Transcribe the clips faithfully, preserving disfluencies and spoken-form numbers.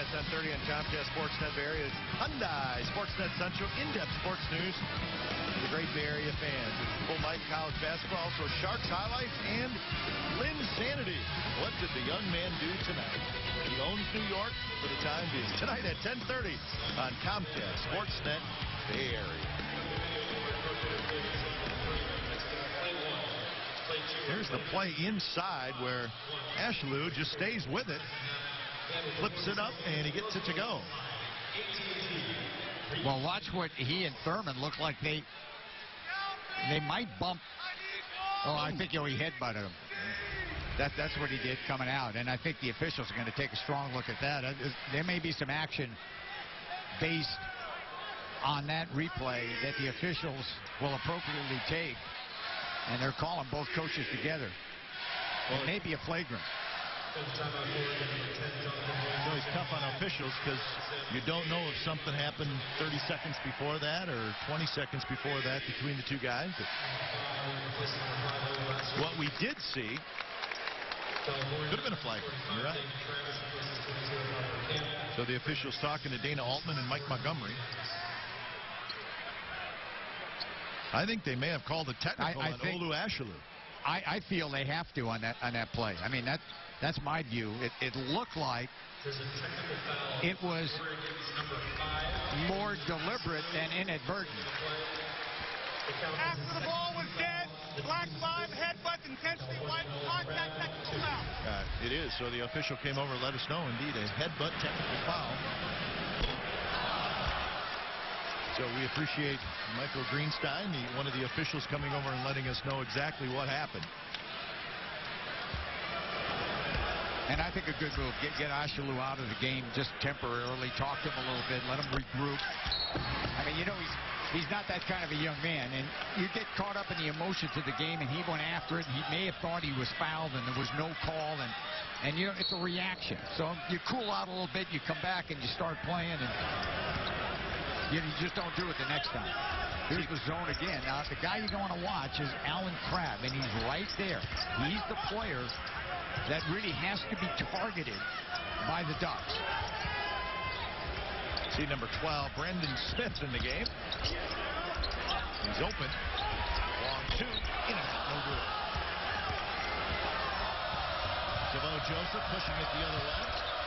at ten thirty on Comcast Sportsnet Bay Area. Hyundai Sportsnet Central, in-depth sports news for the great Bay Area fans. It's full night college basketball, also Sharks highlights and Linsanity. What did the young man do tonight? He owns New York for the time being. Tonight at ten thirty on Comcast Sportsnet Bay Area. Here's the play inside where Ashley just stays with it, flips it up, and he gets it to go. Well, watch what he and Thurman look like. They they might bump. Oh, I think you know, he headbutted him. That, that's what he did coming out. And I think the officials are going to take a strong look at that. There may be some action based on that replay that the officials will appropriately take. And they're calling both coaches together. Well, it may be a flagrant. It's always tough on officials because you don't know if something happened thirty seconds before that or twenty seconds before that between the two guys. But what we did see could have been a flagrant. You're right. So the officials talking to Dana Altman and Mike Montgomery. I think they may have called a technical I, I on think, Olu Ashley. I, I feel they have to on that on that play. I mean, that that's my view. It, it looked like it was more deliberate than inadvertent. After the ball was dead, black five, headbutt, intensity, white, contact, technical foul. Uh, it is. So the official came over and let us know, indeed, a headbutt technical foul. So we appreciate Michael Greenstein, the, one of the officials, coming over and letting us know exactly what happened. And I think a good move. Get, get Ashalu out of the game just temporarily. Talk to him a little bit. Let him regroup. I mean, you know, he's he's not that kind of a young man. And you get caught up in the emotions of the game, and he went after it. And he may have thought he was fouled, and there was no call. And, and you know, it's a reaction. So you cool out a little bit. You come back, and you start playing. And you just don't do it the next time. Here's the zone again. Now, the guy you're going to watch is Alan Crabb, and he's right there. He's the player that really has to be targeted by the Ducks. See number twelve, Brendan Smith in the game. He's open. Long two. In and out. No good. Devo Joseph pushing it the other way.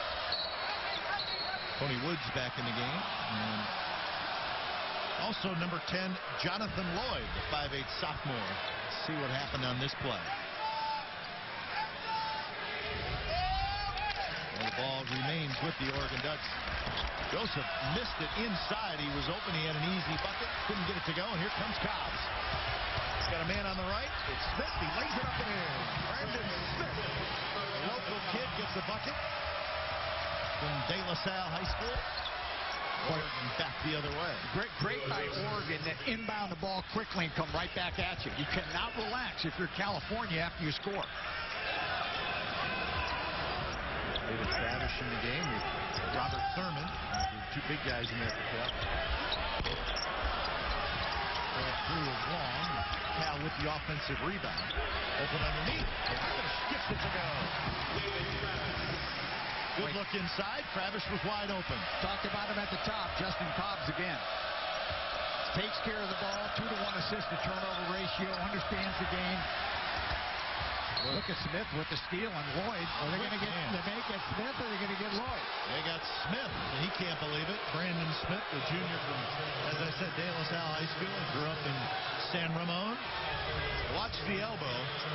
Tony Woods back in the game. And also number ten, Jonathan Lloyd, the five eight sophomore. Let's see what happened on this play. Well, the ball remains with the Oregon Ducks. Joseph missed it inside. He was open. He had an easy bucket. Couldn't get it to go. And here comes Cobbs. He's got a man on the right. It's Smith. He lays it up and in. Brandon Smith, the local kid, gets the bucket from De La Salle High School. Oregon back the other way. Great, great by Oregon that inbound the ball quickly and come right back at you. You cannot relax if you're California after you score. David Travis in the game with Robert Thurman. The two big guys in there at the club. Through is long. Cal with the offensive rebound. Open underneath. Travis gets it to go. Good look inside. Travis was wide open. Talked about him at the top. Justin Cobbs again. Takes care of the ball. Two to one assist to turnover ratio. Understands the game. Look at Smith with the steal on Lloyd. Are they going to get? They may get Smith, or are they going to get Lloyd? They got Smith, and he can't believe it. Brandon Smith, the junior from, as I said, De La Salle High School. Grew up in San Ramon. Watch the elbow.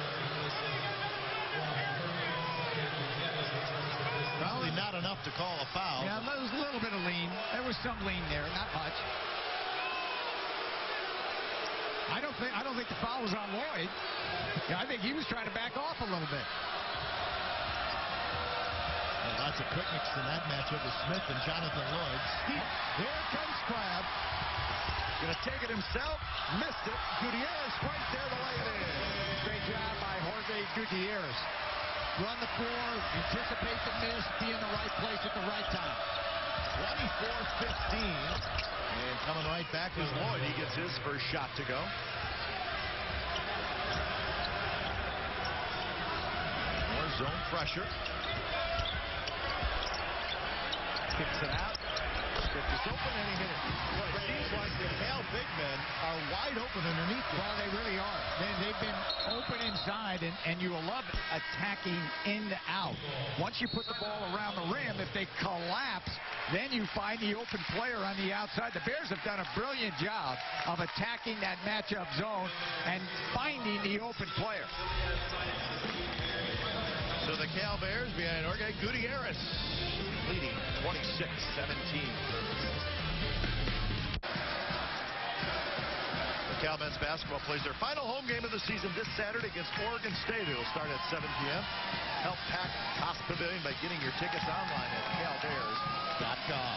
Probably not enough to call a foul. Yeah, there was a little bit of lean. There was some lean there, not much. I don't think I don't think the foul was on Lloyd. Yeah, I think he was trying to back off a little bit. Well, lots of picnics in that matchup with Smith and Jonathan Lloyd. Here comes Crabb. Gonna take it himself. Missed it. Gutierrez right there to lay it in. Great job by Jorge Gutierrez. Run the floor, anticipate the miss, be in the right place at the right time. twenty-four fifteen. And coming right back is Lloyd. He gets his first shot to go. More zone pressure. Kicks it out. Smith is open and he hit it. Well, it seems like the Cal big men are wide open underneath them. Well, they really are. They, they've been open inside, and, and you will love attacking in to out. Once you put the ball around the rim, if they collapse, then you find the open player on the outside. The Bears have done a brilliant job of attacking that matchup zone and finding the open player. So the Cal Bears behind Oregon. Gutierrez leading twenty-six seventeen. The Cal men's basketball plays their final home game of the season this Saturday against Oregon State. It'll start at seven p m Help pack Cost Pavilion by getting your tickets online at cal bears dot com.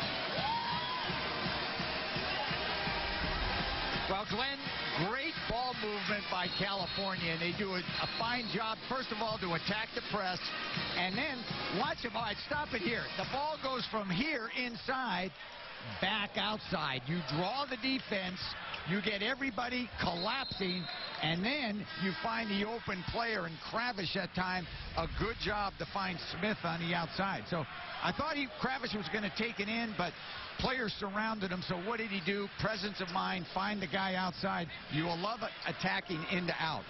Well, Glenn, great ball movement by California, and they do a, a fine job, first of all, to attack the press, and then watch them. All right, stop it here. The ball goes from here inside back outside. You draw the defense, you get everybody collapsing, and then you find the open player, and Kravish that time, a good job to find Smith on the outside. So I thought he, Kravish was going to take it in, but players surrounded him, so what did he do? Presence of mind, find the guy outside. You will love it attacking in to out.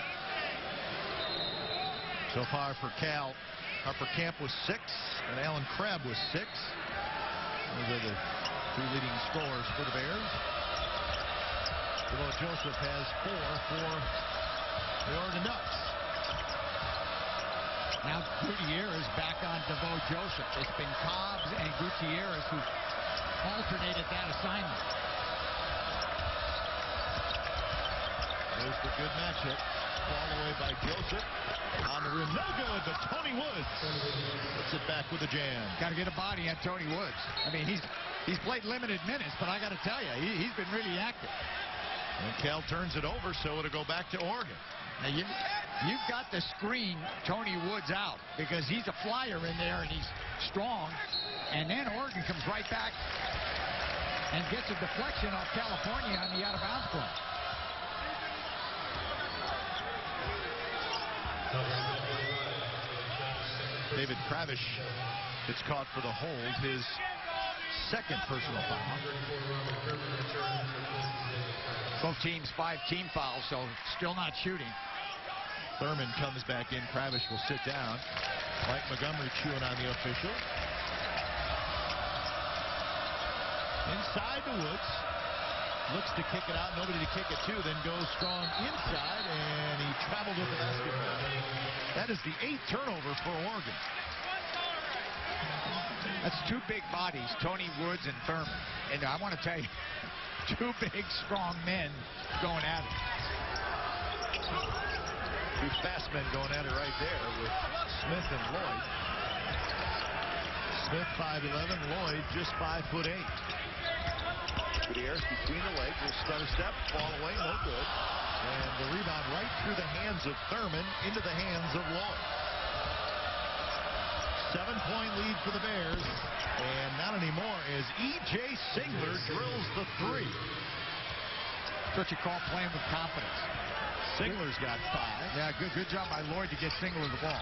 So far for Cal, Harper Camp was six, and Alan Crabb was six. Those are the two leading scorers for the Bears. Although Joseph has four for the Oregon Ducks. Now Gutierrez back on DeVoe Joseph. It's been Cobbs and Gutierrez who alternated that assignment. There's the good matchup. Ball away by Joseph. On the rim, no good, but Tony Woods puts it back with a jam. Got to get a body on Tony Woods. I mean, he's he's played limited minutes, but I got to tell you, he, he's been really active. And Cal turns it over, so it'll go back to Oregon. Now, you, you've got to screen Tony Woods out because he's a flyer in there and he's strong. And then Oregon comes right back and gets a deflection off California on the out-of-bounds play. David Kravish gets caught for the hold, his second personal foul. Both teams five team fouls, so still not shooting. Thurman comes back in. Kravish will sit down. Mike Montgomery chewing on the official. Inside to Woods. Looks to kick it out. Nobody to kick it to. Then goes strong inside, and he traveled with the basketball. That is the eighth turnover for Oregon. That's two big bodies, Tony Woods and Thurman. And I want to tell you, two big, strong men going at it. Two fast men going at it right there with Smith and Lloyd. Smith five eleven, Lloyd just five foot eight. Gutierrez between the legs will start a step, fall away, no good. And the rebound right through the hands of Thurman into the hands of Lloyd. Seven-point lead for the Bears, and not anymore as E J Singler drills the three. That's what you call playing with confidence. Singler's got five. Yeah, good, good job by Lloyd to get Singler the ball.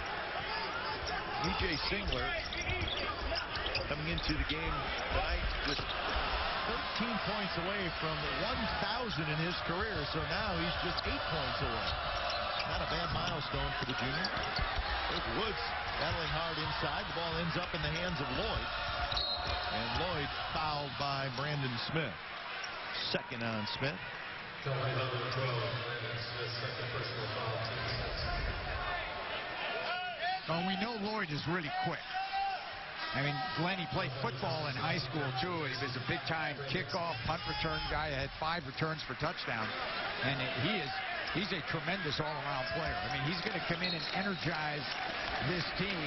E J Singler coming into the game tonight just thirteen points away from one thousand in his career, so now he's just eight points away. Not a bad milestone for the junior. There's Woods battling hard inside. The ball ends up in the hands of Lloyd. And Lloyd fouled by Brandon Smith. Second on Smith. Well, we know Lloyd is really quick. I mean, Glenn, he played football in high school, too. He was a big-time kickoff, punt return guy. Had five returns for touchdown. And he is, he's a tremendous all-around player. I mean, he's going to come in and energize this team.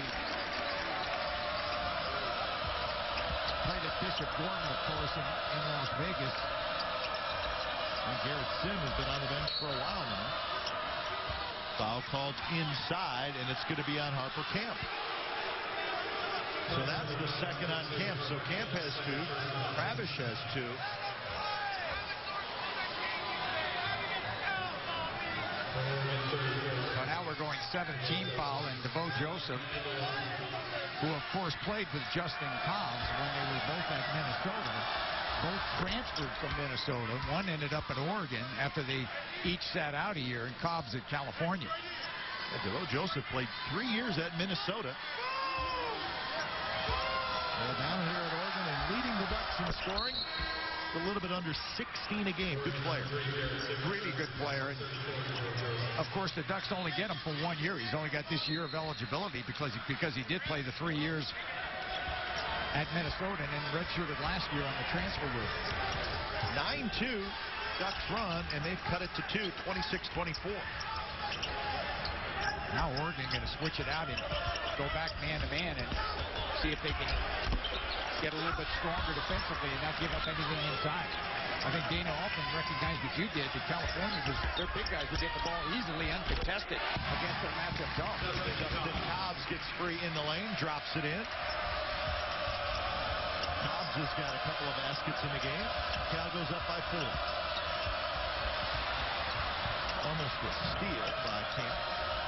Played at Bishop Gordon, of course, in, in Las Vegas. And Garrett Sim has been on the bench for a while now. Foul called inside, and it's going to be on Harper Camp. So that's the second on Camp. So Camp has two. Kravish has two. So now we're going seven-team foul, and DeVoe Joseph who, of course, played with Justin Cobbs when they were both at Minnesota. Both transferred from Minnesota. One ended up at Oregon after they each sat out a year, and Cobbs at California. Yeah, Delo Joseph played three years at Minnesota. Well, down here at Oregon and leading the Ducks in scoring. A little bit under sixteen a game. Good player. Really good player. And of course, the Ducks only get him for one year. He's only got this year of eligibility because he, because he did play the three years at Minnesota and then redshirted last year on the transfer rule. nine two Ducks run, and they've cut it to two, twenty-six twenty-four. Now Oregon going to switch it out and go back man-to-man and see if they can get a little bit stronger defensively and not give up anything inside. I think Dana often recognized what you did, that California was, their big guys were getting the ball easily uncontested against their matchup dog. Justin Cobbs gets free in the lane, drops it in. Cobbs has got a couple of baskets in the game. Cal goes up by four. Almost a steal by Camp.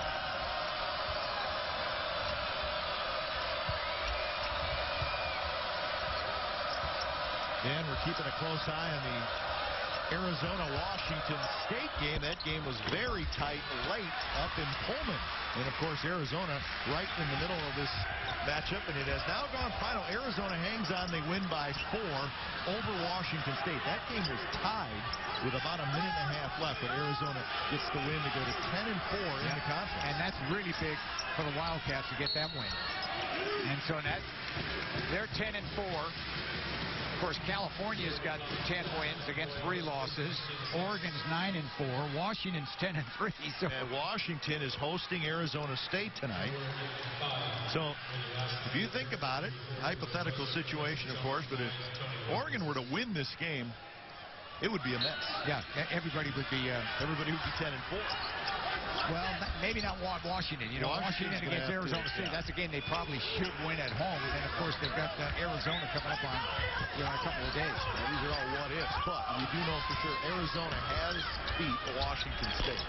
And we're keeping a close eye on the Arizona-Washington State game. That game was very tight late up in Pullman. And, of course, Arizona right in the middle of this matchup. And it has now gone final. Arizona hangs on. They win by four over Washington State. That game was tied with about a minute and a half left. But Arizona gets the win to go to ten and four in yeah. the conference. And that's really big for the Wildcats to get that win. And so that, they're ten and four. Of course, California's got ten wins against three losses. Oregon's nine and four. Washington's ten and three. So. And Washington is hosting Arizona State tonight. So if you think about it, hypothetical situation, of course, but if Oregon were to win this game, it would be a mess. Yeah, everybody would be uh, everybody would be ten and four. Well, maybe not Washington. You know, Washington against Arizona State. Yeah. That's a game they probably should win at home. And then, of course, they've got uh, Arizona coming up on you know, a couple of days. Now, these are all what ifs, but we do know for sure Arizona has beat Washington State.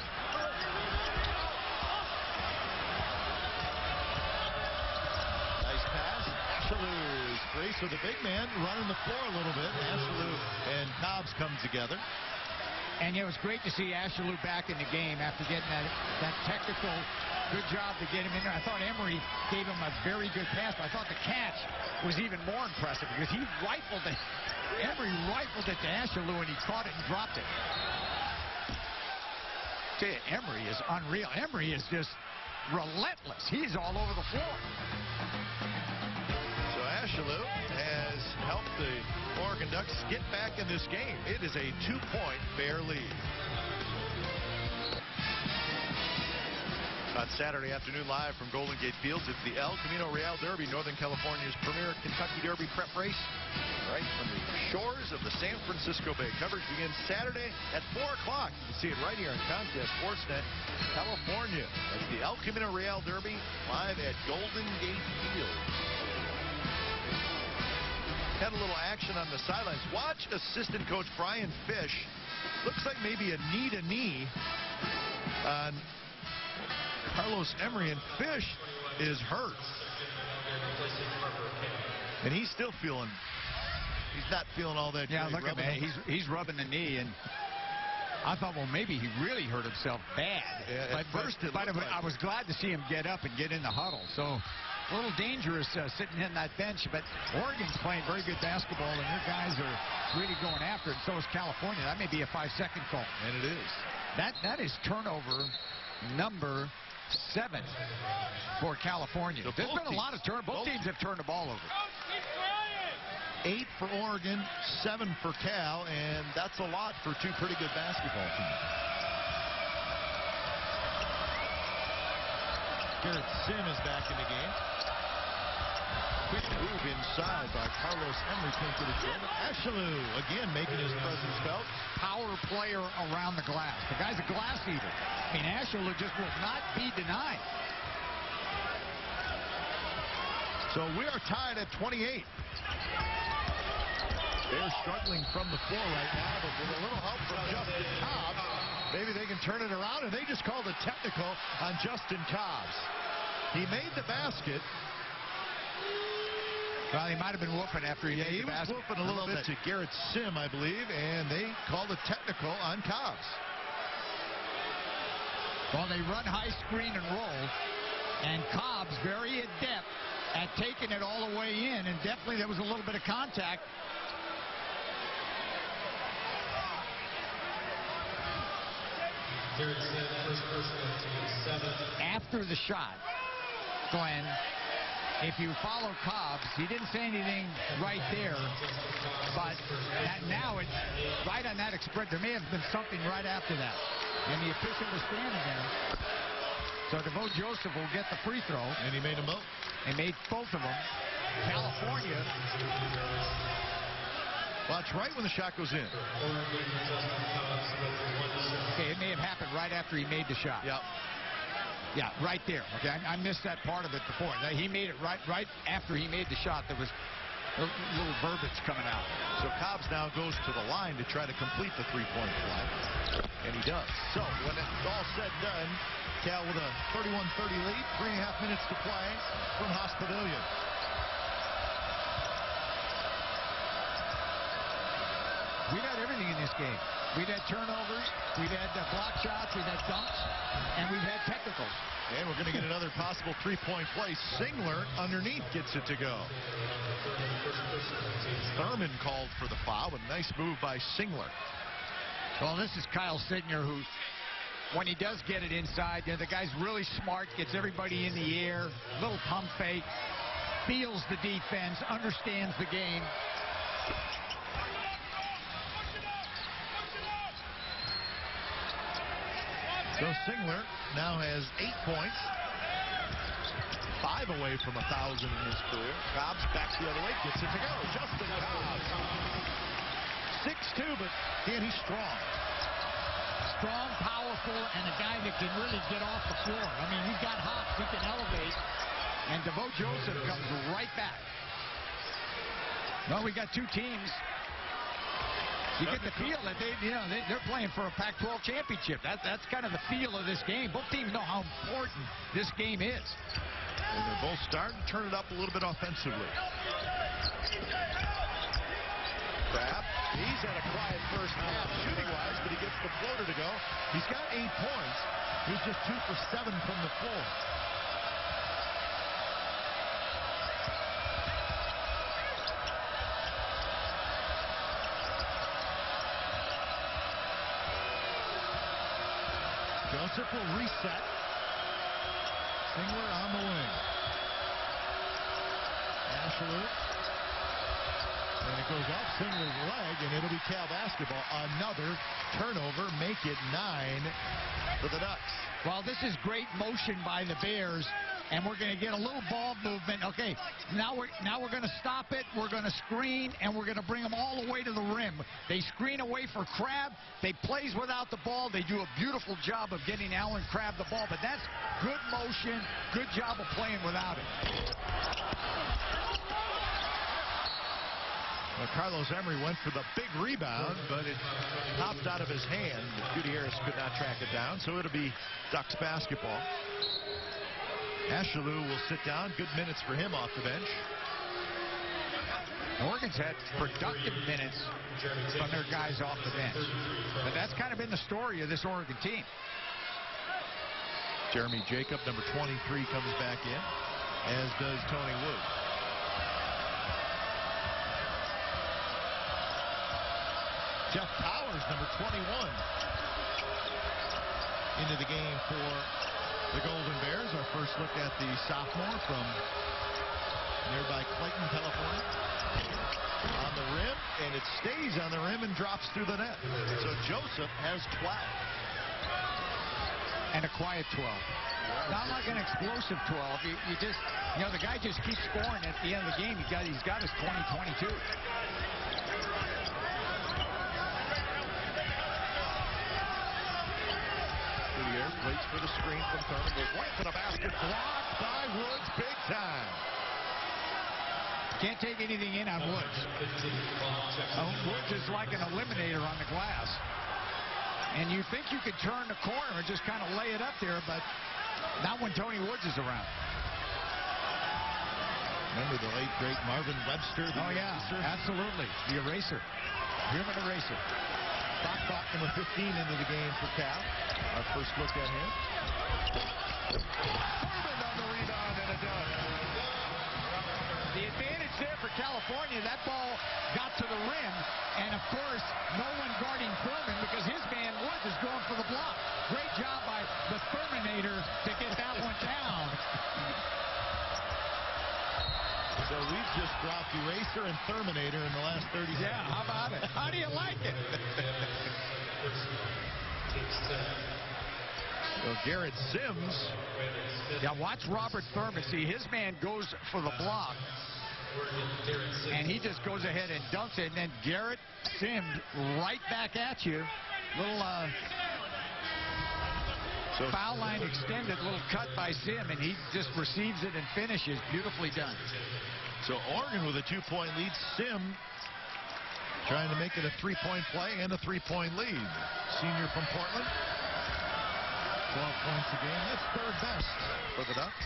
Nice pass. Ashalou is free, so the big man running the floor a little bit. Ashalou and Cobbs come together. And it was great to see Ashalou back in the game after getting that, that technical good job to get him in there. I thought Emery gave him a very good pass, but I thought the catch was even more impressive because he rifled it. Emery rifled it to Ashalou, and he caught it and dropped it. Tell you, Emery is unreal. Emery is just relentless. He's all over the floor. So Ashalou has helped the Oregon Ducks get back in this game. It is a two-point fair lead. On Saturday afternoon, live from Golden Gate Fields, it's the El Camino Real Derby, Northern California's premier Kentucky Derby prep race. Right from the shores of the San Francisco Bay. Coverage begins Saturday at four o'clock. You can see it right here on COMCAST Sportsnet, California. It's the El Camino Real Derby, live at Golden Gate Fields. Had a little action on the sidelines. Watch assistant coach Brian Fish. Looks like maybe a knee-to-knee on Carlos Emery, and Fish is hurt. And he's still feeling, he's not feeling all that yeah, great. Yeah, look at me. He's, he's rubbing the knee, and I thought, well, maybe he really hurt himself bad. Yeah, at but first it but, but like I was glad to see him get up and get in the huddle. So a little dangerous uh, sitting in that bench, but Oregon's playing very good basketball, and their guys are really going after it. So is California. That may be a five-second call. And it is. That That is turnover number seven for California. So There's been teams, a lot of turn. Both, both teams have turned the ball over. Eight for Oregon, seven for Cal, and that's a lot for two pretty good basketball teams. Garrett Sim is back in the game. Quick move inside by Carlos Emery. Can't get his shoulder. Ashalou again making his presence felt. Power player around the glass. The guy's a glass eater. I mean, Ashalou just will not be denied. So we are tied at twenty-eight. They're struggling from the floor right now, but with a little help from Justin Cobbs, maybe they can turn it around, and they just called a technical on Justin Cobbs. He made the basket, Well, he might have been whooping after he Yeah, made he the was basket. whooping a little, a little bit to Garrett Sim, I believe, and they called a technical on Cobbs. Well, they run high screen and roll, and Cobbs very adept at taking it all the way in, and definitely there was a little bit of contact. After the shot, Glenn, if you follow Cobbs, he didn't say anything right there, but that now it's right on that express. There may have been something right after that, and the official was standing there. So DeVoe Joseph will get the free throw. And he made them both. He made both of them. California. Well, it's right when the shot goes in. Okay, it may have happened right after he made the shot. Yep. Yeah, right there. Okay, I, I missed that part of it before. He made it right, right after he made the shot. There was a little verbiage coming out. So Cobbs now goes to the line to try to complete the three-point play, and he does. So when it's all said and done, Cal with a thirty-one thirty lead, three and a half minutes to play from Hospavilion. We've had everything in this game. We've had turnovers, we've had uh, block shots, we've had dunks, and we've had technicals. And we're going to get another possible three-point play. Singler underneath gets it to go. Thurman called for the foul. A nice move by Singler. Well, this is Kyle Signer, who, when he does get it inside, you know, the guy's really smart, gets everybody in the air, little pump fake, feels the defense, understands the game. So Singler now has eight points. Five away from a thousand in his career. Cobbs backs the other way, gets it to go. Justin Cobbs. six two, but Dan, he's strong. Strong, powerful, and a guy that can really get off the floor. I mean, he's got hops, he can elevate. And DeVoe Joseph comes right back. Well, we got two teams. You get the feel that they, you know, they, they're playing for a Pac twelve championship. That, that's kind of the feel of this game. Both teams know how important this game is. And they're both starting to turn it up a little bit offensively. Crab, he's had a quiet first half shooting-wise, but he gets the floater to go. He's got eight points. He's just two for seven from the floor. Joseph will reset. Singler on the wing. Ashley. And it goes off Singler's leg, and it'll be Cal basketball. Another turnover, make it nine for the Ducks. Well, this is great motion by the Bears, and we're going to get a little ball movement. Okay, now we're now we're going to stop it. We're going to screen, and we're going to bring them all the way to the rim. They screen away for Crab. They plays without the ball. They do a beautiful job of getting Allen Crab the ball, but that's good motion, good job of playing without it. Well, Carlos Emery went for the big rebound, but it popped out of his hand. Gutierrez could not track it down, so it'll be Ducks basketball. Ashalou will sit down. Good minutes for him off the bench. Oregon's had productive minutes from their guys off the bench. But that's kind of been the story of this Oregon team. Jeremy Jacob, number twenty-three, comes back in, as does Tony Wood. Jeff Powers, number twenty-one, into the game for the Golden Bears. Our first look at the sophomore from nearby Clayton, California. On the rim, and it stays on the rim and drops through the net. So Joseph has twelve. And a quiet twelve. Not like an explosive twelve. You, you just, you know, the guy just keeps scoring at the end of the game. He's got, he's got his twenty twenty-two. Gutierrez waits for the screen from Thurman. Goes right to the basket. Blocked by Woods big time. Can't take anything in on Woods. Uh, Woods is like an eliminator on the glass. And you think you could turn the corner and just kind of lay it up there, but not when Tony Woods is around. Remember the late, great Marvin Webster? The oh, yeah, eraser? absolutely. The eraser. Human eraser. Bach number fifteen into the game for Cal. Our first look at him. Thurman on the rebound and a dunk. The advantage there for California, that ball got to the rim, and of course, no one guarding Thurman because his man Woods is going for the block. Great job by the Thurminator to get that one down. So we've just dropped Eraser and Terminator in the last thirty seconds. Yeah, how about it? How do you like it? So Garrett Sims. Yeah, watch Robert Thurman. See, his man goes for the block, and he just goes ahead and dunks it, and then Garrett Sims right back at you. Little uh, so foul line extended, little cut by Sim, and he just receives it and finishes. Beautifully done. So Oregon with a two-point lead. Sim trying to make it a three-point play and a three-point lead. Senior from Portland. twelve points a game. That's third best for the Ducks.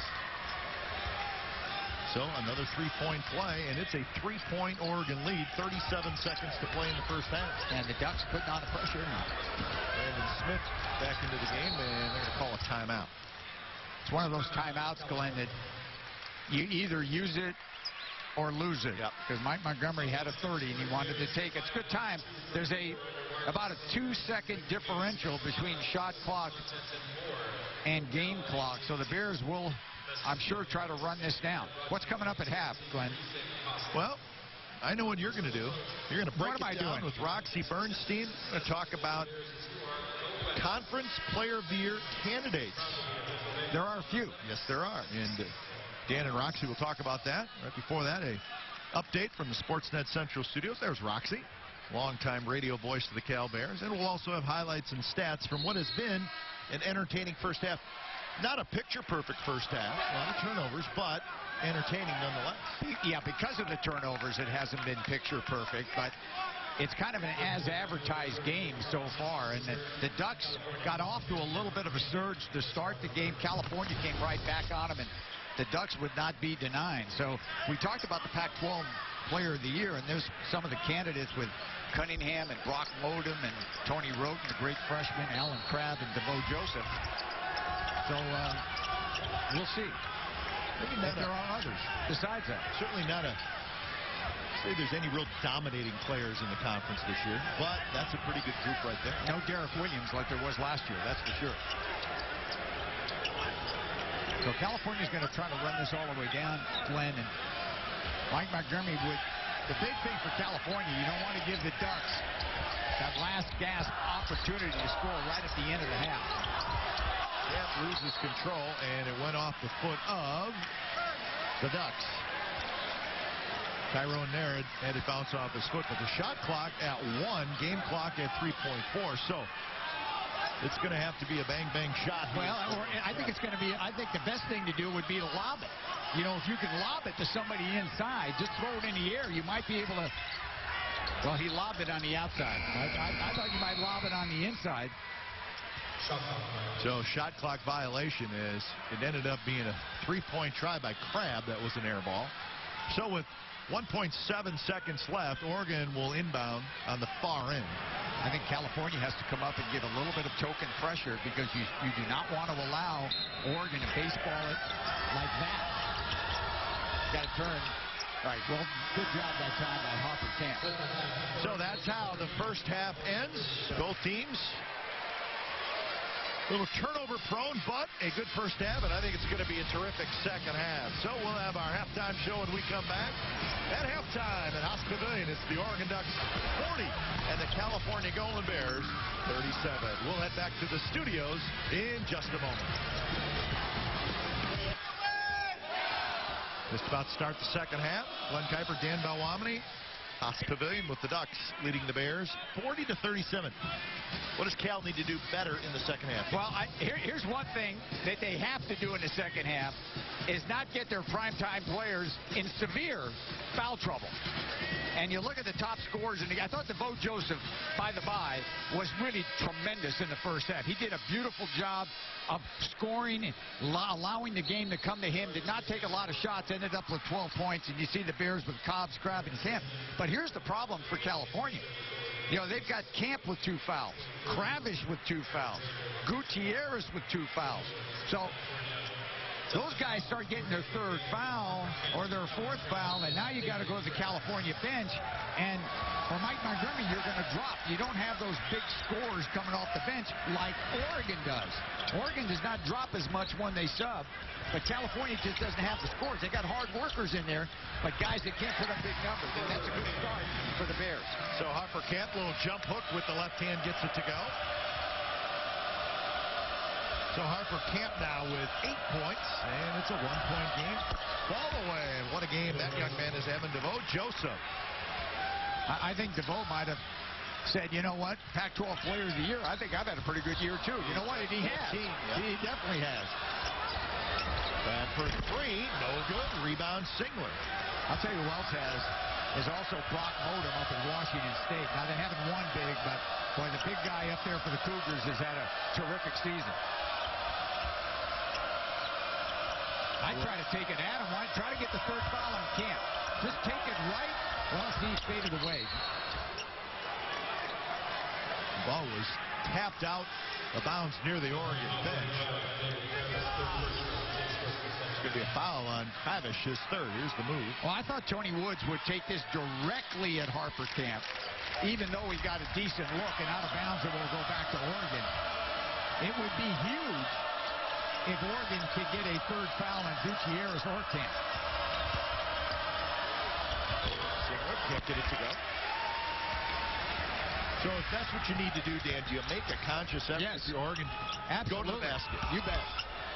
So another three-point play, and it's a three-point Oregon lead. thirty-seven seconds to play in the first half. And the Ducks putting on the pressure now. Brandon Smith back into the game, and they're going to call a timeout. It's one of those timeouts, Glenn, that you either use it or lose it. Because yep. Mike Montgomery had a thirty, and he wanted to take it. It's good time. There's a about a two-second differential between shot clock and game clock. So the Bears will, I'm sure, try to run this down. What's coming up at half, Glenn? Well, I know what you're going to do. You're going to break what it am I down doing? with Roxy Bernstein. We're going to talk about Conference Player of the Year candidates. There are a few. Yes, there are. And uh, Dan and Roxy will talk about that. Right before that, a update from the Sportsnet Central Studios. There's Roxy, longtime radio voice of the Cal Bears. And we'll also have highlights and stats from what has been an entertaining first half. Not a picture-perfect first half. A lot of turnovers, but entertaining nonetheless. Yeah, because of the turnovers, it hasn't been picture-perfect, but it's kind of an as-advertised game so far. And the, the Ducks got off to a little bit of a surge to start the game. California came right back on them, and the Ducks would not be denied. So we talked about the Pac twelve Player of the Year, and there's some of the candidates with Cunningham and Brock Modem and Tony Roten, the great freshman, Alan Crabb and DeVoe Joseph. So uh, we'll see. Maybe not there are others besides that. Certainly not a say there's any real dominating players in the conference this year, but that's a pretty good group right there. No Derek Williams like there was last year, that's for sure. So California's going to try to run this all the way down, Glenn, and Mike Montgomery would. The big thing for California, you don't want to give the Ducks that last gasp opportunity to score right at the end of the half. Camp loses control, and it went off the foot of the Ducks. Tyrone Narrett had it bounce off his foot, but the shot clock at one, game clock at three point four. So it's going to have to be a bang-bang shot. Well, or I think it's going to be, I think the best thing to do would be to lob it. You know, if you can lob it to somebody inside, just throw it in the air, you might be able to. Well, he lobbed it on the outside. I, I, I thought you might lob it on the inside. So shot clock violation is it ended up being a three-point try by Crabb. That was an air ball. So with one point seven seconds left, Oregon will inbound on the far end. I think California has to come up and give a little bit of token pressure because you, you do not want to allow Oregon to baseball it like that. Got to turn. All right, well, good job that time by Hopper Camp. So that's how the first half ends. Both teams a little turnover prone, but a good first half, and I think it's going to be a terrific second half. So we'll have our halftime show when we come back. At halftime at Haas Pavilion, it's the Oregon Ducks forty and the California Golden Bears thirty-seven. We'll head back to the studios in just a moment. Just about to start the second half. Glenn Kuiper, Dan Belwamini Haas Pavilion with the Ducks leading the Bears forty to thirty-seven. What does Cal need to do better in the second half? Well, I, here, here's one thing that they have to do in the second half is not get their primetime players in severe foul trouble. And you look at the top scorers, and I thought DeVoe Joseph, by the by, was really tremendous in the first half. He did a beautiful job of scoring, allowing the game to come to him, did not take a lot of shots, ended up with twelve points, and you see the Bears with Cobbs grabbing his hand. But here's the problem for California. You know, they've got Camp with two fouls, Kravish with two fouls, Gutierrez with two fouls. So those guys start getting their third foul or their fourth foul, and now you got to go to the California bench. And for Mike Montgomery, you're going to drop. You don't have those big scorers coming off the bench like Oregon does. Oregon does not drop as much when they sub, but California just doesn't have the scores. They got hard workers in there, but guys that can't put up big numbers, and that's a good start for the Bears. So Harper Camp, little jump hook with the left hand, gets it to go. So Harper Camp now with eight points, and it's a one-point game. Ball away, and what a game that young man is having. DeVoe Joseph. I, I think DeVoe might have said, you know what, Pac twelve Player of the Year, I think I've had a pretty good year, too. You know what, and he has. Yeah. He definitely has. Bad for three, no good. Rebound, Singler. I'll tell you who else has, is also Brock Modem up in Washington State. Now, they haven't won big, but, boy, the big guy up there for the Cougars has had a terrific season. I try to take it at him. I try to get the third foul on Camp. Just take it right. Well, see, he faded away. The ball was tapped out of bounds near the Oregon bench. It's going to be a foul on Kravish, his third. Here's the move. Well, I thought Tony Woods would take this directly at Harper Camp, even though he got a decent look, and out of bounds it will go back to Oregon. It would be huge if Oregon could get a third foul on Gutierrez or Camp. Singler can't get it to go. So if that's what you need to do, Dan, do you make a conscious effort Yes. if you're Oregon? Absolutely. Go to the basket. You bet.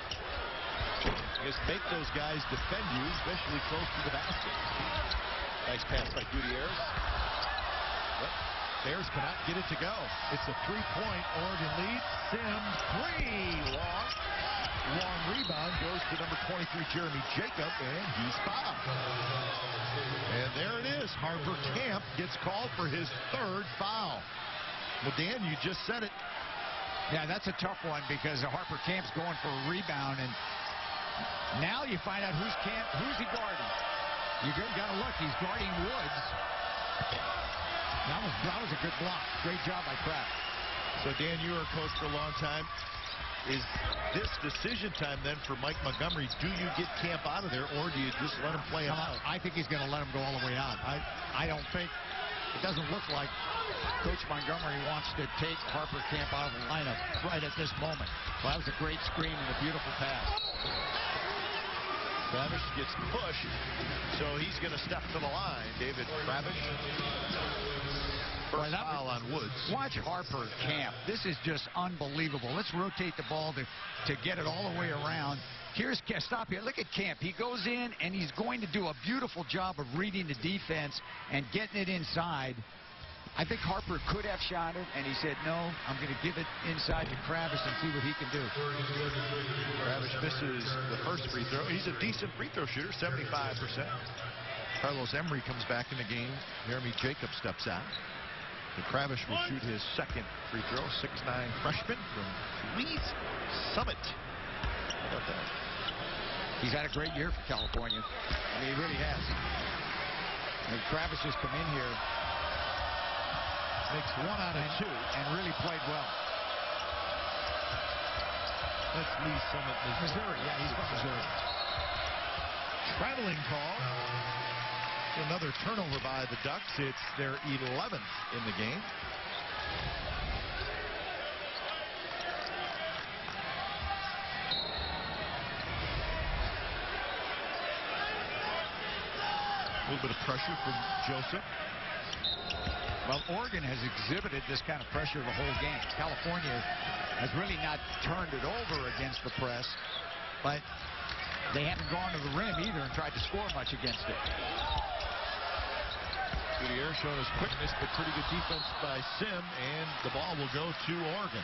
Just make those guys defend you, especially close to the basket. Nice pass by Gutierrez. But Bears cannot get it to go. It's a three-point Oregon lead. Sims, three, long. Long rebound goes to number twenty-three, Jeremy Jacob, and he's fouled. And there it is. Harper Camp gets called for his third foul. Well, Dan, you just said it. Yeah, that's a tough one because Harper Camp's going for a rebound, and now you find out who's Camp, who's he guarding. You got to look. He's guarding Woods. That was that was a good block. Great job by Kraft. So, Dan, you were a coach for a long time. Is this decision time then for Mike Montgomery? Do you get Camp out of there, or do you just let him play him out? I think he's going to let him go all the way out. I I don't think it doesn't look like Coach Montgomery wants to take Harper Camp out of the lineup right at this moment. Well, that was a great screen and a beautiful pass. Kravish gets pushed, so he's going to step to the line. David Kravish. First Boy, foul was, on Woods. Watch Harper Camp. This is just unbelievable. Let's rotate the ball to, to get it all the way around. Here's Camp. Stop here. Look at Camp. He goes in, and he's going to do a beautiful job of reading the defense and getting it inside. I think Harper could have shot it, and he said, no, I'm going to give it inside to Kravish and see what he can do. Kravish misses the first free throw. He's a decent free throw shooter, seventy-five percent. Carlos Emery comes back in the game. Jeremy Jacob steps out. And Kravish will shoot his second free throw. six nine freshman from Louis Summit. How about that? He's had a great year for California. I mean, he really has. And Kravish has come in here. Makes one out of and, two. And really played well. That's Lee Summit, Missouri. Missouri, yeah, he's from Missouri. Traveling call. Another turnover by the Ducks. It's their eleventh in the game. A little bit of pressure from Joseph. Well, Oregon has exhibited this kind of pressure the whole game. California has really not turned it over against the press, but they haven't gone to the rim either and tried to score much against it. Gutierrez showing his quickness, but pretty good defense by Sim, and the ball will go to Oregon.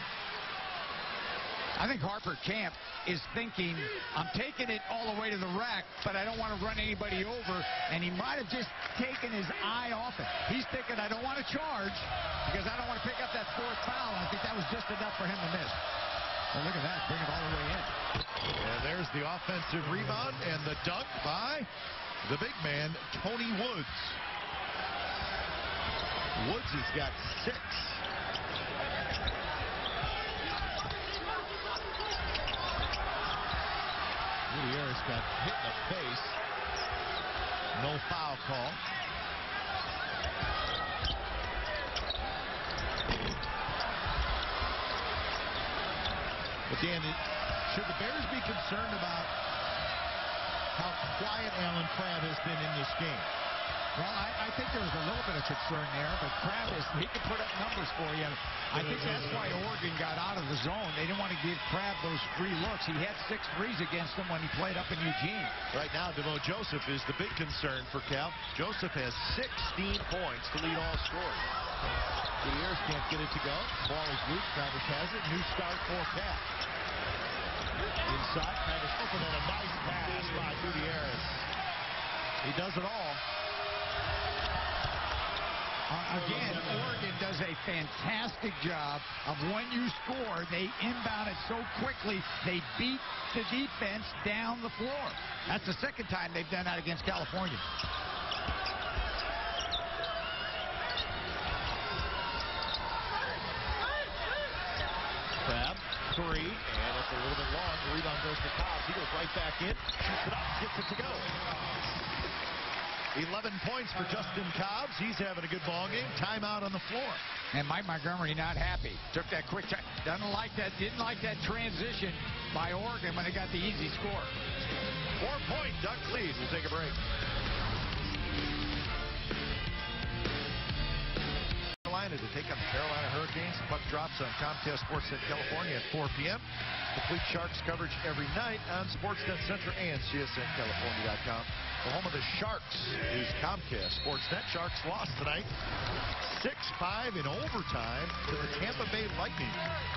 I think Harper Camp is thinking, I'm taking it all the way to the rack, but I don't want to run anybody over, and he might have just taken his eye off it. He's thinking, I don't want to charge because I don't want to pick up that fourth foul, and I think that was just enough for him to miss. Well, look at that. Bring it all the way in. And there's the offensive rebound and the dunk by the big man, Tony Woods. Woods has got six. Gutierrez got hit in the face. No foul call. But Dan, should the Bears be concerned about how quiet Alan Crabb has been in this game? Well, I, I think there was a little bit of concern there, but Crabb, is, he can put up numbers for you. I think that's why Oregon got out of the zone. They didn't want to give Crabb those free looks. He had six threes against them when he played up in Eugene. Right now, DeVoe Joseph is the big concern for Cal. Joseph has sixteen points to lead all scorers. Gutierrez can't get it to go. Ball is loose. Travis has it. New start for Cal. Inside, Travis open and a nice pass by Gutierrez. He does it all. Uh, again, Oregon does a fantastic job of when you score, they inbound it so quickly, they beat the defense down the floor. That's the second time they've done that against California. Crabb, three, and it's a little bit long. The rebound goes to Cobbs. He goes right back in, shoots it up, gets it to go. eleven points for Justin Cobbs. He's having a good ball game. Timeout on the floor. And Mike Montgomery not happy. Took that quick time. Doesn't like that. Didn't like that transition by Oregon when they got the easy score. Four-point Duck lead. We'll take a break. Carolina to take on the Carolina Hurricanes. The puck drops on Comcast Sportsnet California at four p m Complete Sharks coverage every night on Sportsnet Center and C S N California dot com. The home of the Sharks is Comcast Sportsnet. Sharks lost tonight six five in overtime to the Tampa Bay Lightning.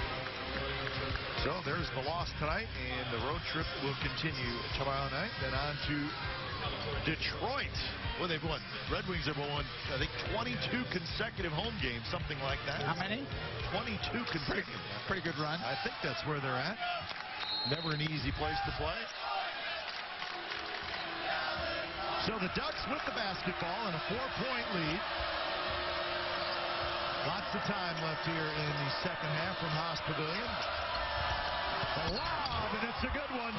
So there's the loss tonight, and the road trip will continue tomorrow night. Then on to Detroit. Well, they've won. Red Wings have won, I think, twenty-two consecutive home games, something like that. How many? twenty-two consecutive. Pretty, pretty good run. I think that's where they're at. Never an easy place to play. So the Ducks with the basketball and a four-point lead. Lots of time left here in the second half from Haas Pavilion. The lob, and it's a good one.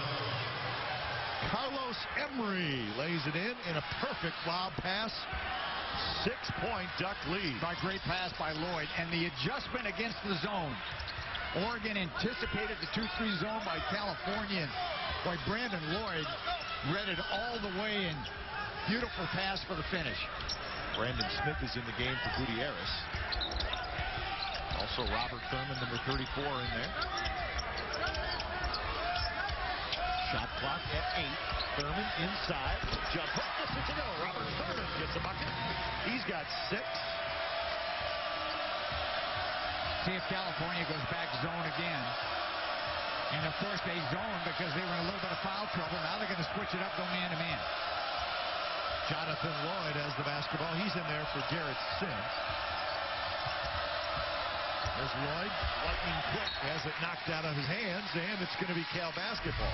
Carlos Emery lays it in in a perfect lob pass. Six-point Duck lead. By great pass by Lloyd. And the adjustment against the zone. Oregon anticipated the two three zone by California. Boy, Brandon Lloyd read it all the way, and beautiful pass for the finish. Brandon Smith is in the game for Gutierrez. Also Robert Thurman, number thirty-four, in there. Shot clock at eight. Thurman inside. Jump hook. This is to go. Robert Thurman gets a bucket. He's got six. See if California goes back zone again. And, of course, they zone because they were in a little bit of foul trouble. Now they're going to switch it up, go man-to-man. Jonathan Lloyd has the basketball. He's in there for Garrett Sims. There's Lloyd, lightning quick, has it knocked out of his hands, and it's going to be Cal basketball.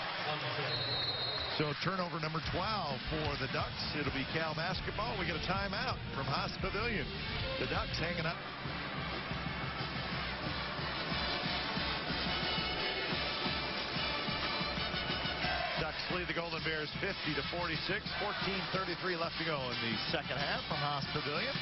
So turnover number twelve for the Ducks. It'll be Cal basketball. We get a timeout from Haas Pavilion. The Ducks hanging up. Ducks lead the Golden Bears fifty to forty-six. fourteen thirty-three left to go in the second half from Haas Pavilion.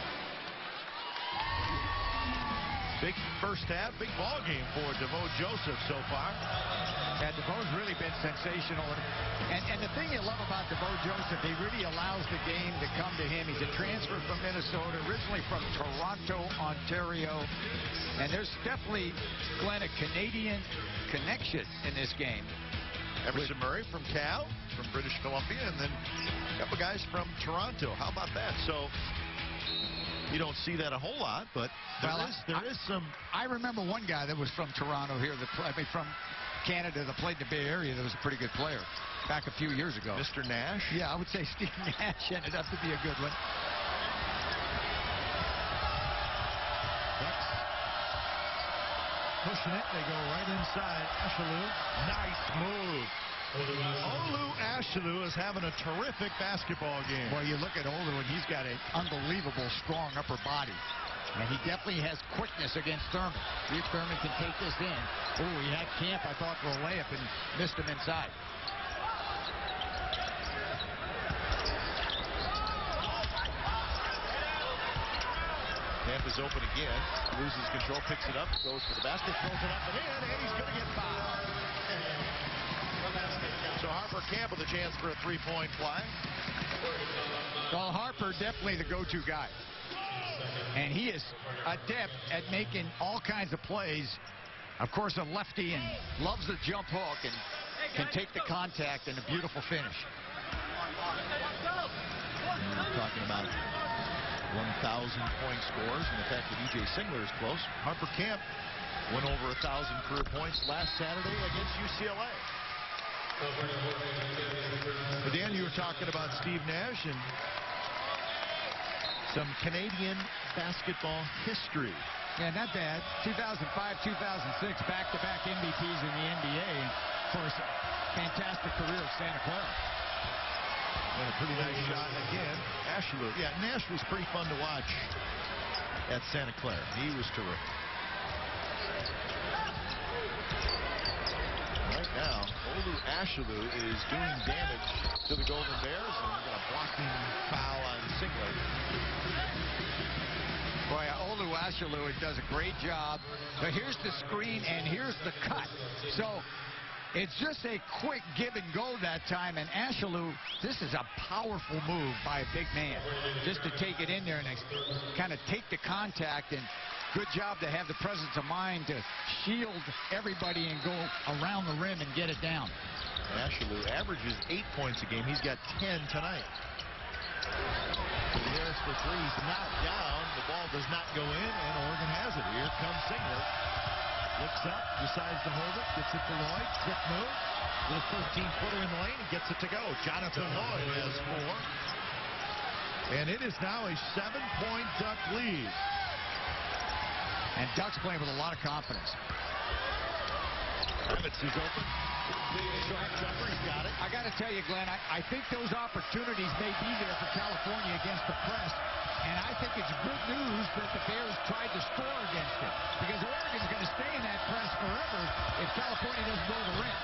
Big first half, big ball game for DeVoe Joseph so far. Yeah, DeVoe's really been sensational. And, and the thing you love about DeVoe Joseph, he really allows the game to come to him. He's a transfer from Minnesota, originally from Toronto, Ontario. And there's definitely, Glenn, a Canadian connection in this game. Emerson Murray from Cal, from British Columbia, and then a couple guys from Toronto. How about that? So you don't see that a whole lot, but there well, is there I, is some. I remember one guy that was from Toronto here, that I mean from Canada, that played in the Bay Area, that was a pretty good player back a few years ago. Mister Nash? Yeah, I would say Steve Nash ended up to be a good one. Ducks pushing it. They go right inside. Ashelou. Nice move. Olu Ashelou is having a terrific basketball game. Well, you look at Olu, and he's got an unbelievable strong upper body. And he definitely has quickness against Thurman. See if Thurman can take this in. Oh, he had Camp, I thought, for a layup and missed him inside. Camp is open again. Loses control, picks it up, goes to the basket, throws it up and in, and he's going to get fouled. So Harper Camp with a chance for a three-point play. Well, Harper definitely the go-to guy. And he is adept at making all kinds of plays. Of course, a lefty and loves the jump hook and can take the contact and a beautiful finish. We're talking about one thousand point scores and the fact that E J Singler is close. Harper Camp went over one thousand career points last Saturday against U C L A. But Dan, you were talking about Steve Nash and some Canadian basketball history. Yeah, not bad. two thousand five, two thousand six, back-to-back M V Ps in the N B A. And, of course, fantastic career at Santa Clara. And a pretty nice shot again. Ashelou. Yeah, Nash was pretty fun to watch at Santa Clara. He was terrific. Right now, Olu Ashelou is doing damage to the Golden Bears, and we've got a blocking foul on Singler. Boy, Olu Ashelou does a great job. But here's the screen, and here's the cut. So it's just a quick give and go that time, and Ashelou, this is a powerful move by a big man. Just to take it in there and kind of take the contact, and good job to have the presence of mind to shield everybody and go around the rim and get it down. Ashelou averages eight points a game. He's got ten tonight. Harris for three. He's knocked down. The ball does not go in, and Oregon has it. Here comes Singler. Looks up, decides to hold it, gets it to Lloyd. Quick move. Little thirteen-footer in the lane. He gets it to go. Jonathan Lloyd has four. And it is now a seven-point Duck lead. And Ducks playing with a lot of confidence. Kravitz is open. Short jumper, he's got it. I got to tell you, Glenn, I, I think those opportunities may be there for California against the press. And I think it's good news that the Bears tried to score against it. Because Oregon's going to stay in that press forever if California doesn't go to the rim.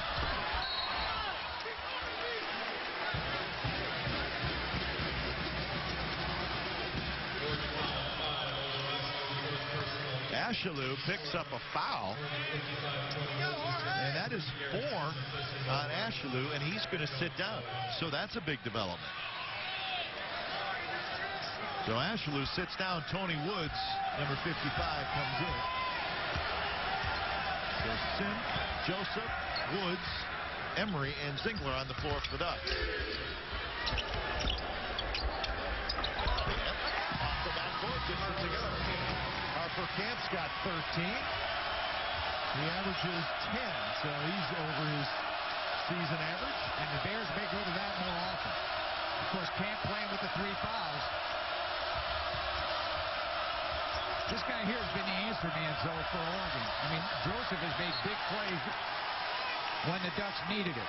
Ashelou picks up a foul, and that is four on Ashelou, and he's going to sit down. So that's a big development. So Ashelou sits down. Tony Woods, number fifty-five, comes in. So Sim, Joseph, Woods, Emery, and Singler on the floor for the Ducks. And off the backboard, gets it to go. Harper Camp's got thirteen. He averages ten, so he's over his season average. And the Bears may go to that more often. Of course, Camp playing with the three fouls. This guy here has been the answer man, so for Oregon. I mean, Joseph has made big plays when the Ducks needed it.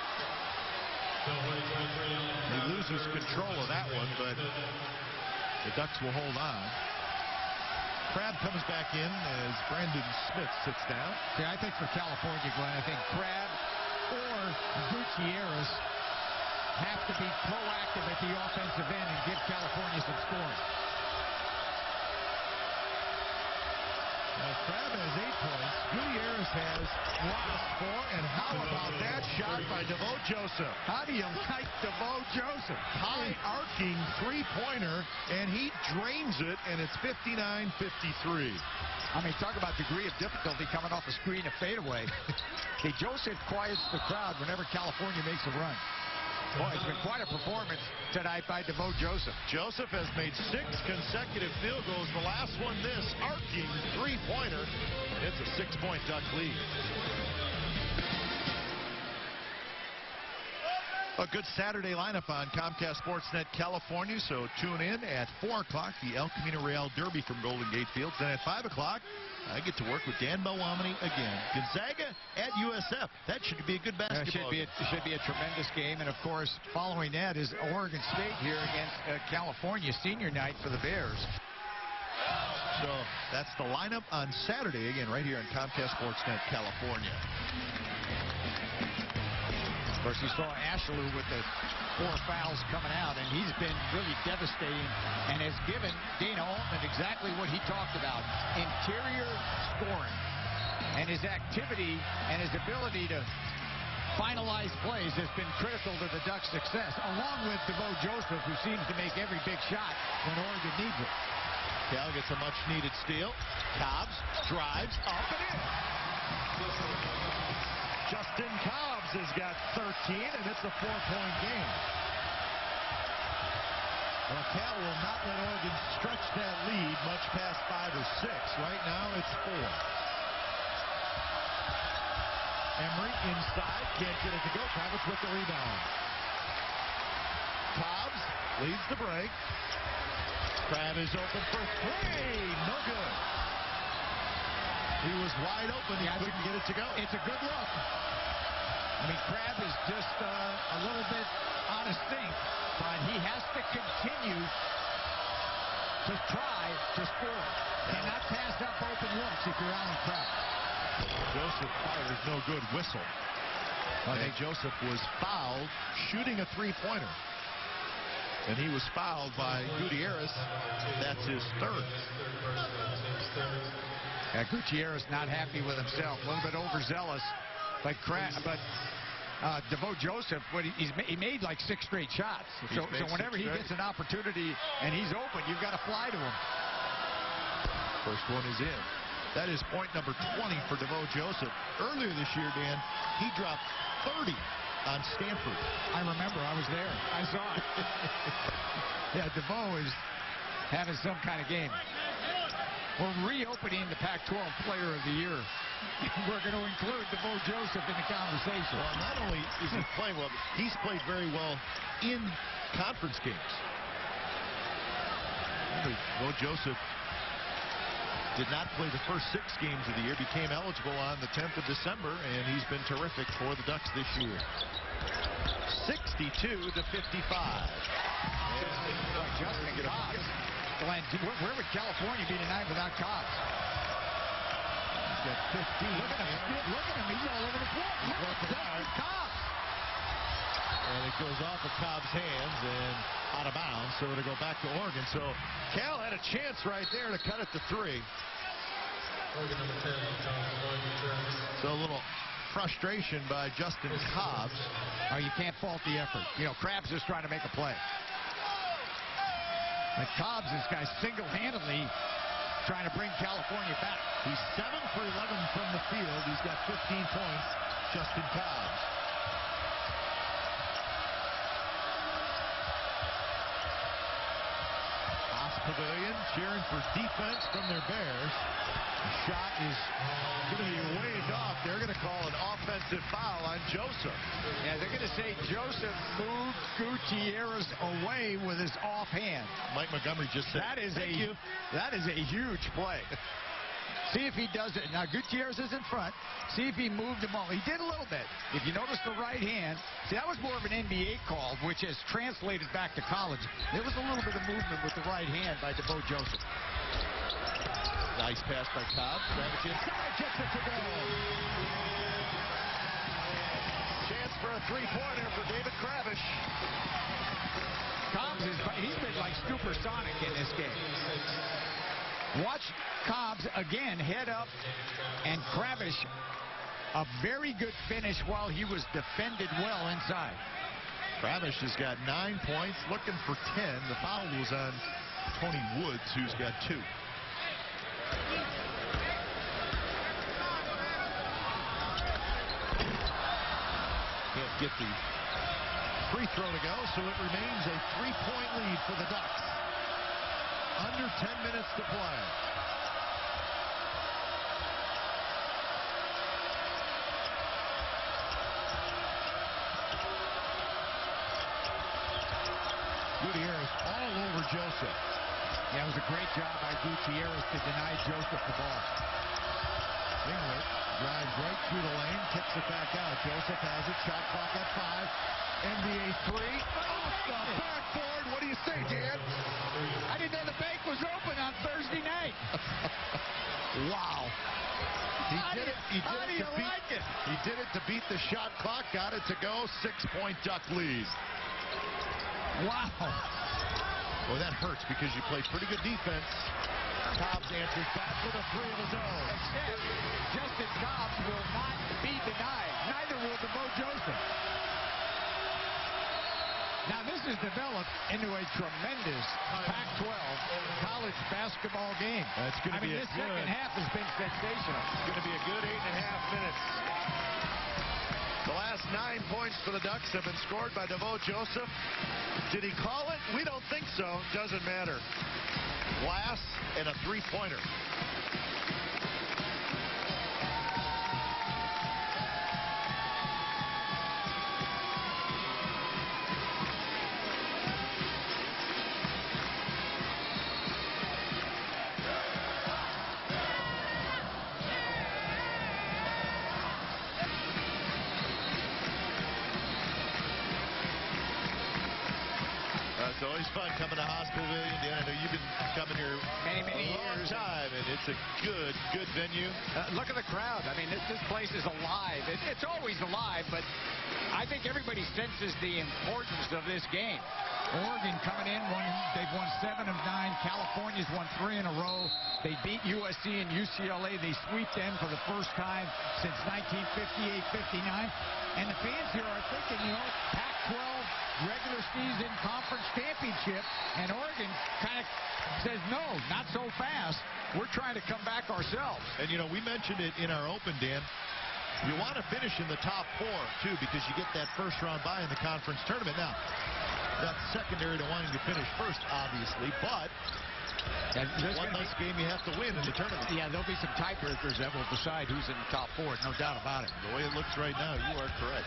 He loses control of that one, but the Ducks will hold on. Crab comes back in as Brandon Smith sits down. Yeah, I think for California, Glenn, I think Crab or Gutierrez have to be proactive at the offensive end and give California some scoring. Now, Crab has eight points. Gutierrez has lost four. And how about that shot by DeVoe Joseph? How do you like DeVoe Joseph? High arcing three-pointer, and he drains it, and it's fifty-nine fifty-three. I mean, talk about degree of difficulty coming off a screen of fadeaway. See, Joseph quiets the crowd whenever California makes a run. Boy, it's been quite a performance tonight by DeVoe Joseph. Joseph has made six consecutive field goals. The last one, this arcing three-pointer. It's a six-point Duck lead. A good Saturday lineup on COMCAST Sportsnet California, so tune in at four o'clock, the El Camino Real Derby from Golden Gate Fields. Then at five o'clock, I get to work with Dan Belwamini again. Gonzaga at U S F. That should be a good basketball uh, should be a, should be a tremendous game. And, of course, following that is Oregon State here against uh, California senior night for the Bears. So that's the lineup on Saturday, again, right here on COMCAST Sportsnet California. Of course, you saw Ashley with the four fouls coming out, and he's been really devastating and has given Dana Altman exactly what he talked about, interior scoring. And his activity and his ability to finalize plays has been critical to the Ducks' success, along with DeVoe Joseph, who seems to make every big shot when Oregon needs it. Cal gets a much-needed steal. Cobbs drives up and in. Justin Cobbs has got thirteen, and it's a four-point game. Well, Cal will not let Oregon stretch that lead much past five or six. Right now, it's four. Emery inside, can't get it to go. Kravitz with the rebound. Cobbs leads the break. Crab is open for three. No good. He was wide open. He Yeah, couldn't get it to go. It's a good look. I mean, Crab is just uh, a little bit out of sync, but he has to continue to try to score. Cannot pass up open looks if you're Alan Crab. Joseph fires no good whistle. I think Joseph was fouled shooting a three-pointer. And he was fouled by Gutierrez. That's his third. Yeah, Gutierrez not happy with himself, a little bit overzealous. But Crab, but uh, DeVoe Joseph, what he, he's, he made like six straight shots. So, so whenever he gets an opportunity and he's open, you've got to fly to him. First one is in. That is point number twenty for DeVoe Joseph. Earlier this year, Dan, he dropped thirty on Stanford. I remember. I was there. I saw it. Yeah, DeVoe is having some kind of game. We're reopening the Pac twelve Player of the Year. We're going to include DeVoe Joseph in the conversation. Well, not only is he playing well, but he's played very well in conference games. DeVoe Joseph did not play the first six games of the year, became eligible on the tenth of December, and he's been terrific for the Ducks this year. sixty-two to fifty-five. Justin Cobbs. Glenn, where, where would California be tonight without Cobbs? He's got fifteen. Look at him. Look at him. He's all over the floor. Justin Cobbs. And it goes off of Cobb's hands and out of bounds, so it'll go back to Oregon. So Cal had a chance right there to cut it to three. So a little frustration by Justin Cobbs. Oh, you can't fault the effort. You know, Crab's just trying to make a play. But Cobbs is guy single-handedly trying to bring California back. He's seven for eleven from the field. He's got fifteen points. Justin Cobbs. Pavilion cheering for defense from their Bears. The shot is going to be waved off. They're going to call an offensive foul on Joseph. Yeah, they're going to say Joseph moved Gutierrez away with his offhand. Mike Montgomery just said, that is Thank a you. that is a huge play. See if he does it. Now, Gutierrez is in front. See if he moved him all. He did a little bit. If you notice the right hand, see, that was more of an N B A call, which has translated back to college. There was a little bit of movement with the right hand by DeVoe Joseph. Nice pass by Cobbs. Kravitz inside, gets it to go. Chance for a three-pointer for David Kravitz. Cobbs, is, he's been like supersonic in this game. Watch Cobbs again head up, and Kravish, a very good finish while he was defended well inside. Kravish has got nine points, looking for ten. The foul was on Tony Woods, who's got two. Can't get the free throw to go, so it remains a three-point lead for the Ducks. Under ten minutes to play. Gutierrez all over Joseph. Yeah, it was a great job by Gutierrez to deny Joseph the ball. Engler drives right through the lane, kicks it back out. Joseph has it, shot clock at five. N B A three. Off the backboard. What do you say, Dan? I didn't know the bank was open on Thursday night. Wow. He How did do, it. He did how it do to you beat, like it? He did it to beat the shot clock. Got it to go. Six-point Duck lead. Wow. Well, that hurts because you played pretty good defense. Cobbs answers back with a three of his own. Except Justin Cobbs will not be denied. Neither will DeVoe Joseph. Now, this has developed into a tremendous Pac twelve college basketball game. That's going to I be mean, a this good, second half has been sensational. It's going to be a good eight and a half minutes. The last nine points for the Ducks have been scored by DeVoe Joseph. Did he call it? We don't think so. Doesn't matter. Glass and a three-pointer. It's always fun coming to Hospital Pavilion. Dan, I know you've been coming here many, many a long years. time, and it's a good, good venue. Uh, look at the crowd. I mean, this, this place is alive. It, it's always alive, but I think everybody senses the importance of this game. Oregon coming in, won, they've won seven of nine. California's won three in a row. They beat U S C and U C L A. They sweep them for the first time since nineteen fifty-eight fifty-nine. And the fans here are thinking, you know, Pac twelve regular season conference championship, and Oregon kind of says, no, not so fast. We're trying to come back ourselves. And, you know, we mentioned it in our open, Dan. You want to finish in the top four, too, because you get that first round bye in the conference tournament. Now, that's secondary to wanting to finish first, obviously, but one less game you have to win in the tournament. Yeah, there'll be some tiebreakers that will decide who's in the top four, no doubt about it. The way it looks right now, you are correct.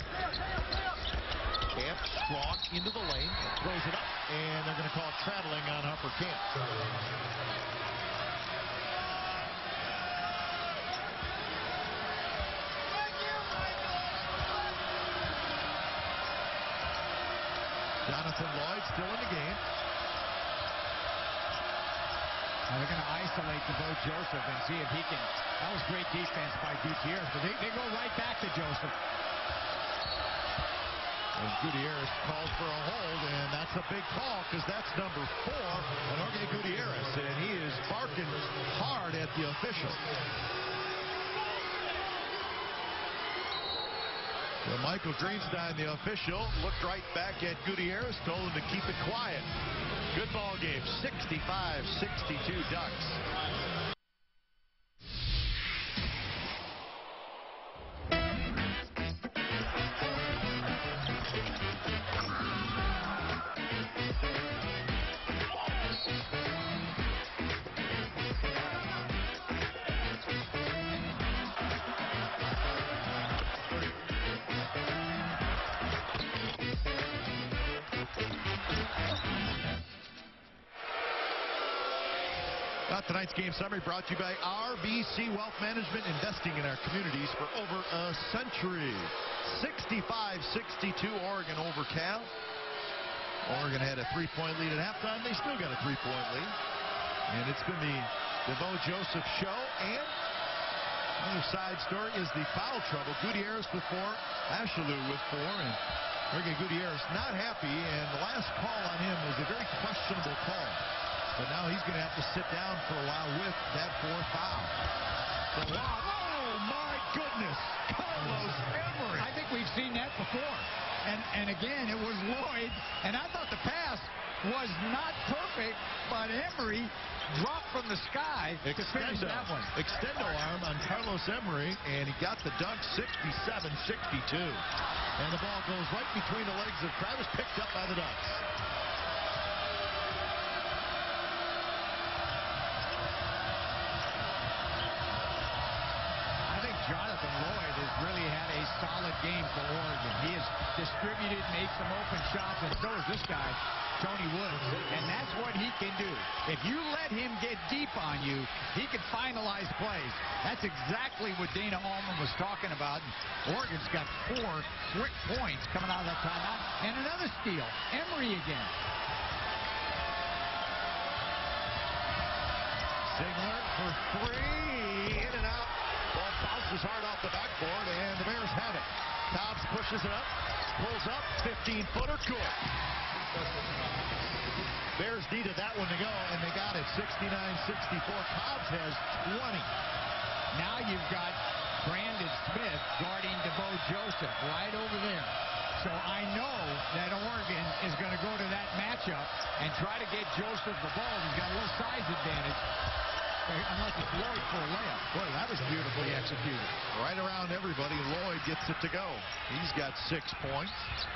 Camp strong into the lane, throws it up, and they're going to call traveling on Harper Camp. Jonathan Lloyd still in the game. Now they're going to isolate DeVoe Joseph and see if he can. That was great defense by Gutierrez, but they, they go right back to Joseph. And Gutierrez calls for a hold, and that's a big call because that's number four on Jorge Gutierrez, and he is barking hard at the official. So Michael Greenstein, the official, looked right back at Gutierrez, told him to keep it quiet. Good ball game, sixty-five sixty-two Ducks. Tonight's game summary brought to you by R B C Wealth Management, investing in our communities for over a century. sixty-five sixty-two Oregon over Cal. Oregon had a three-point lead at halftime. They still got a three-point lead. And it's been the DeVoe Joseph show. And another side story is the foul trouble. Gutierrez with four, Ashalou with four, and Jorge Gutierrez not happy. And the last call on him was a very questionable call. But now he's going to have to sit down for a while with that fourth foul. The lob. Oh, my goodness. Carlos Emery. I think we've seen that before. And, and again, it was Lloyd. And I thought the pass was not perfect, but Emery dropped from the sky to finish that one. Extendo arm on Carlos Emery, and he got the dunk sixty-seven sixty-two. And the ball goes right between the legs of Travis, picked up by the Ducks. Jonathan Lloyd has really had a solid game for Oregon. He has distributed, made some open shots, and so is this guy, Tony Woods. And that's what he can do. If you let him get deep on you, he can finalize plays. That's exactly what Dana Allman was talking about. Oregon's got four quick points coming out of that timeout. And another steal. Emery again. Sigler for three. In and out. Ball bounces hard off the backboard, and the Bears have it. Cobbs pushes it up, pulls up, fifteen-footer, good. Bears needed that one to go, and they got it, sixty-nine sixty-four. Cobbs has twenty. Now you've got Brandon Smith guarding DeVoe Joseph right over there. So I know that Oregon is going to go to that matchup and try to get Joseph the ball. He's got a little size advantage. Unless it's Lloyd for a layup. Boy, that was beautifully executed. Right around everybody, Lloyd gets it to go. He's got six points.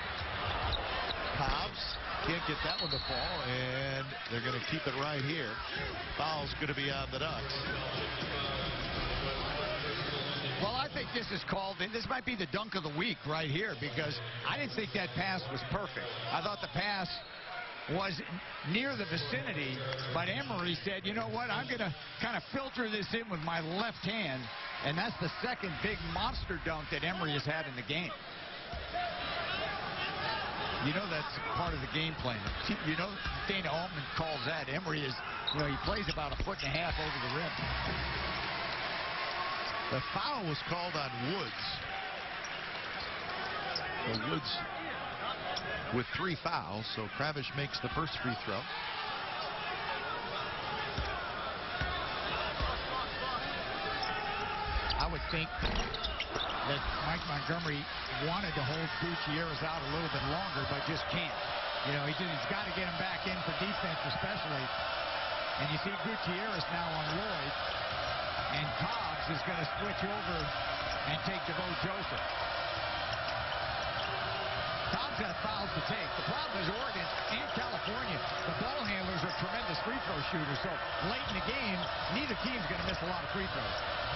Cobbs can't get that one to fall, and they're going to keep it right here. Foul's going to be on the Ducks. Well, I think this is called, this might be the dunk of the week right here, because I didn't think that pass was perfect. I thought the pass was near the vicinity, but Emery said, you know what, I'm going to kind of filter this in with my left hand, and that's the second big monster dunk that Emery has had in the game. You know that's part of the game plan. You know Dana Allman calls that. Emery is, you know, he plays about a foot and a half over the rim. The foul was called on Woods. So Woods with three fouls, so Kravish makes the first free throw. I would think that Mike Montgomery wanted to hold Gutierrez out a little bit longer, but just can't. You know, he just, he's got to get him back in for defense especially. And you see Gutierrez now on Lloyd, and Cobbs is going to switch over and take DeVoe Joseph. Cobbs has fouls to take. The problem is Oregon and California, the ball handlers are tremendous free throw shooters. So late in the game, neither team's going to miss a lot of free throws.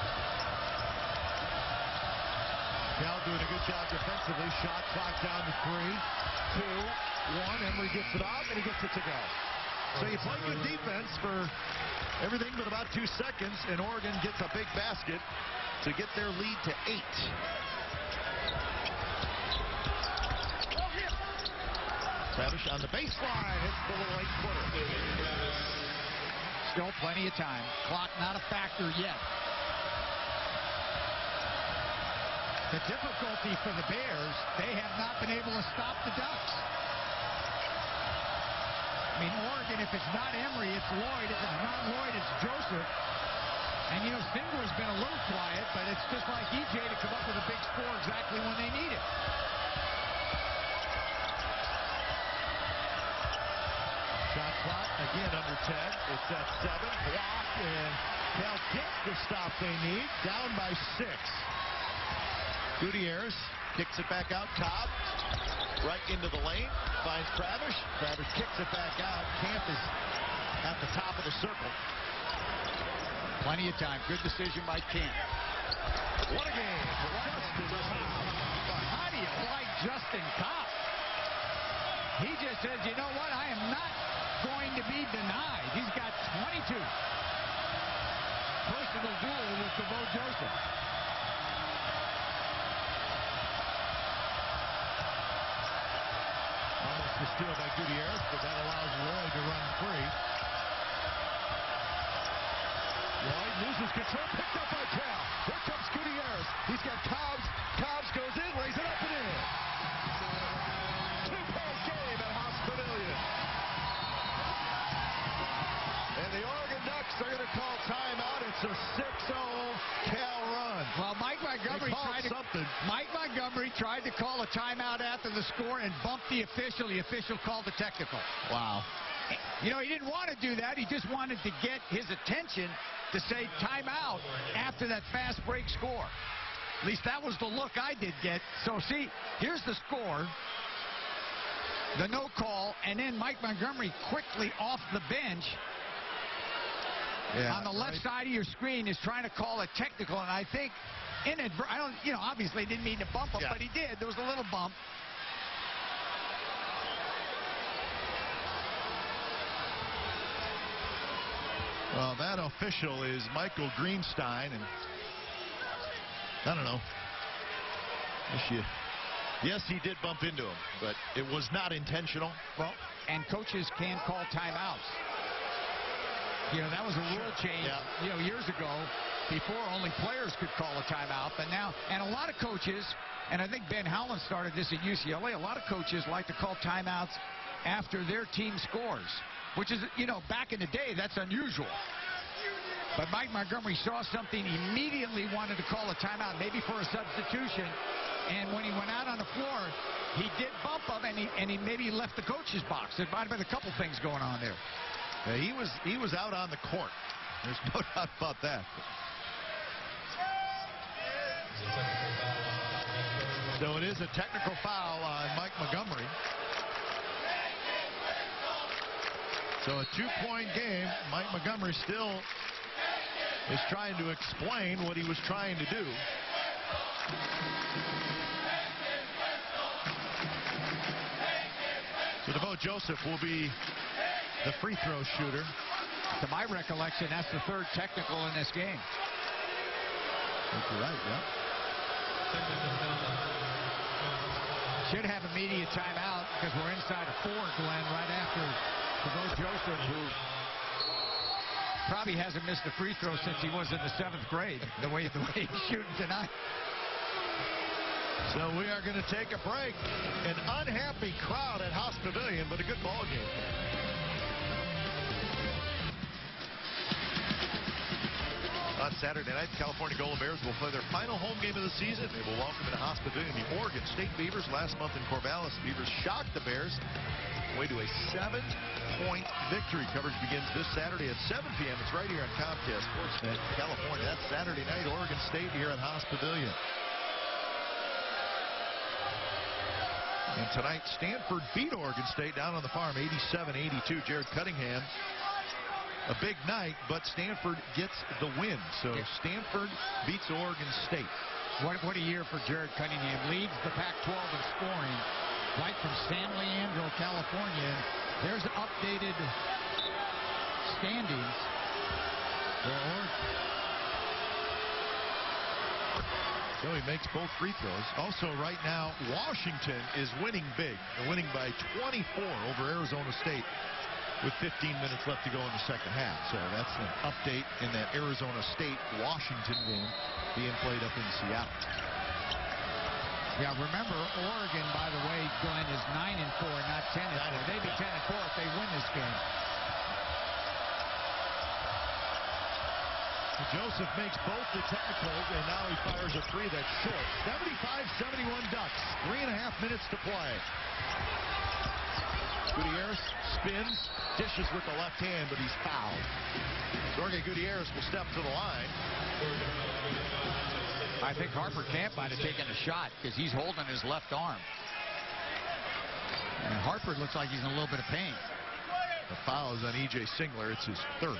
Cal doing a good job defensively. Shot clock down to three, two, one. Emery gets it off, and he gets it to go. So you play good defense for everything but about two seconds, and Oregon gets a big basket to get their lead to eight. Travis on the baseline, hits the little eight footer. Still plenty of time. Clock not a factor yet. The difficulty for the Bears, they have not been able to stop the Ducks. I mean, Oregon, if it's not Emery, it's Lloyd. If it's not Lloyd, it's Joseph. And, you know, Singler's been a little quiet, but it's just like E J to come up with a big score exactly when they need it. Shot clock again under ten. It's at seven. Blocked, and Cal gets the stop they need. Down by six. Gutierrez kicks it back out. Cobb right into the lane. Finds Kravish. Kravish kicks it back out. Camp is at the top of the circle. Plenty of time. Good decision by Camp. What a game for Justin Cobb. How do you like Justin Cobb? He just says, you know what? I am not going to be denied. He's got twenty-two. Personal duel with DeVoe Joseph. Almost a steal by Gutierrez, but that allows Lloyd to run free. Lloyd loses control, picked up by Cal. Here comes Gutierrez. He's got Cobbs. Cobbs goes in, lays it up and in. Two-point game at Haas Pavilion. Mike Montgomery tried to call a timeout after the score and bumped the official. The official called the technical. Wow. You know, he didn't want to do that. He just wanted to get his attention to say timeout after that fast break score. At least that was the look I did get. So, see, here's the score. The no call, and then Mike Montgomery quickly off the bench yeah, on the left right. side of your screen is trying to call a technical, and I think inadver- I don't, you know, obviously didn't mean to bump him, yeah. but he did. There was a little bump. Well, that official is Michael Greenstein, and I don't know. Yes, you, yes, he did bump into him, but it was not intentional. Well, and coaches can call timeouts. You know, that was a rule change, yeah. you know, years ago. Before, only players could call a timeout, but now, and a lot of coaches, and I think Ben Howland started this at U C L A, a lot of coaches like to call timeouts after their team scores, which is, you know, back in the day, that's unusual. But Mike Montgomery saw something, immediately wanted to call a timeout, maybe for a substitution, and when he went out on the floor, he did bump him, and he, and he maybe left the coach's box. There might have been a couple things going on there. Yeah, he was he was out on the court. There's no doubt about that. So it is a technical foul on Mike Montgomery. So a two-point game. Mike Montgomery still is trying to explain what he was trying to do. So DeVoe Joseph will be the free throw shooter. To my recollection, that's the third technical in this game. I think you're right, yeah. Should have immediate timeout because we're inside of four, Glenn, right after DeVoe Joseph, who probably hasn't missed a free throw since he was in the seventh grade, the way, the way he's shooting tonight. So we are going to take a break. An unhappy crowd at Hospavilion, but a good ball game. On Saturday night, the California Golden Bears will play their final home game of the season. They will welcome into Hospavilion the Oregon State Beavers. Last month in Corvallis, the Beavers shocked the Bears way to a seven-point victory. Coverage begins this Saturday at seven p m It's right here on COMCAST Sportsnet, California. That's Saturday night, Oregon State here at Hospavilion. And tonight, Stanford beat Oregon State down on the farm, eighty-seven eighty-two. Jared Cunningham. A big night, but Stanford gets the win. So Stanford beats Oregon State. What, what a year for Jared Cunningham. Leads the Pac twelve in scoring right from San Leandro, California. There's updated standings for Oregon. So he makes both free throws. Also, right now, Washington is winning big. They're winning by twenty-four over Arizona State with fifteen minutes left to go in the second half. So that's an update in that Arizona State-Washington game being played up in Seattle. Yeah, remember, Oregon, by the way, Glenn, is nine and four, not ten and four. They'd be ten and four if they win this game. Joseph makes both the technicals, and now he fires a three that's short. seventy-five seventy-one Ducks. Three and a half minutes to play. Gutierrez spins, dishes with the left hand, but he's fouled. Jorge Gutierrez will step to the line. I think Harper Camp might have taken a shot because he's holding his left arm. And Harper looks like he's in a little bit of pain. The foul is on E J Singler. It's his third.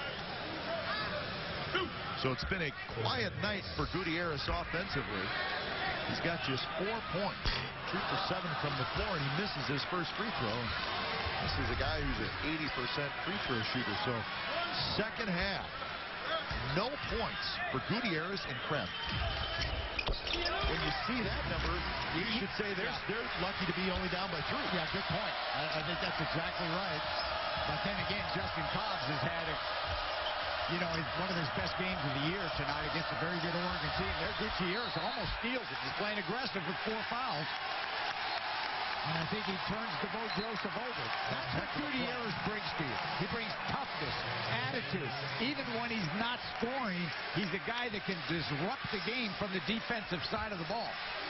So it's been a quiet night for Gutierrez offensively. He's got just four points. Two for seven from the floor, and he misses his first free throw. This is a guy who's an eighty percent free throw shooter. So second half, no points for Gutierrez and Krem. When you see that number, you should say they're, yeah. they're lucky to be only down by three. Yeah, good point. I, I think that's exactly right. But then again, Justin Cobbs has had a, you know, one of his best games of the year tonight against a very good Oregon team. There, Gutierrez almost steals it. He's playing aggressive with four fouls. And I think he turns DeVoe Joseph over. That's what Gutierrez brings to you. He brings toughness, attitude. flashes. Even when he's not scoring, he's a guy that can disrupt the game from the defensive side of the ball.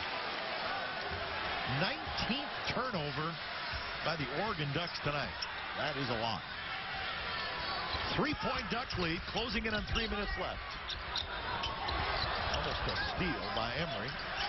nineteenth turnover by the Oregon Ducks tonight. That is a lot. Three-point Duck lead, closing in on three minutes left. Almost a steal by Emery.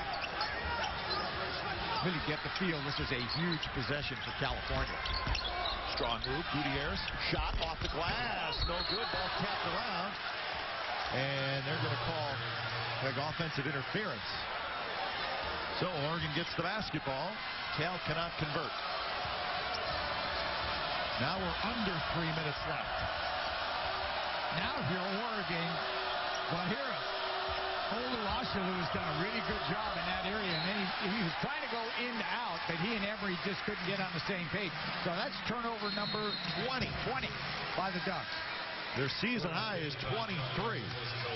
Really get the feel this is a huge possession for California. Strong move. Gutierrez shot off the glass. No good. Ball tapped around. And they're going to call like offensive interference. So Oregon gets the basketball. Cal cannot convert. Now we're under three minutes left. Now if you're Oregon, well, here, Olu Ashalu has done a really good job in that area. And then he, he was trying to go in to out, but he and Emery just couldn't get on the same page. So that's turnover number twenty. twenty by the Ducks. Their season high is twenty-three.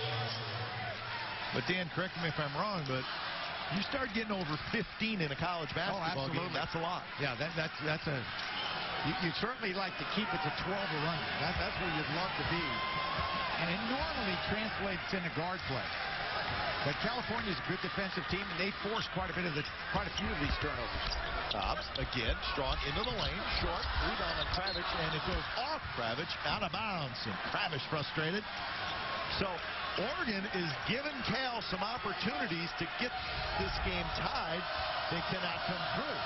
But Dan, correct me if I'm wrong, but you start getting over fifteen in a college basketball oh, game, that's a lot. Yeah, that, that's that's a. You, you'd certainly like to keep it to twelve or under. That, that's where you'd love to be. And it normally translates into guard play. But California's a good defensive team, and they forced quite a bit of the, quite a few of these turnovers. Dobbs again, strong into the lane, short rebound on Kravich, and it goes off Kravich, out of bounds, and Kravich frustrated. So Oregon is giving Cal some opportunities to get this game tied. They cannot come through.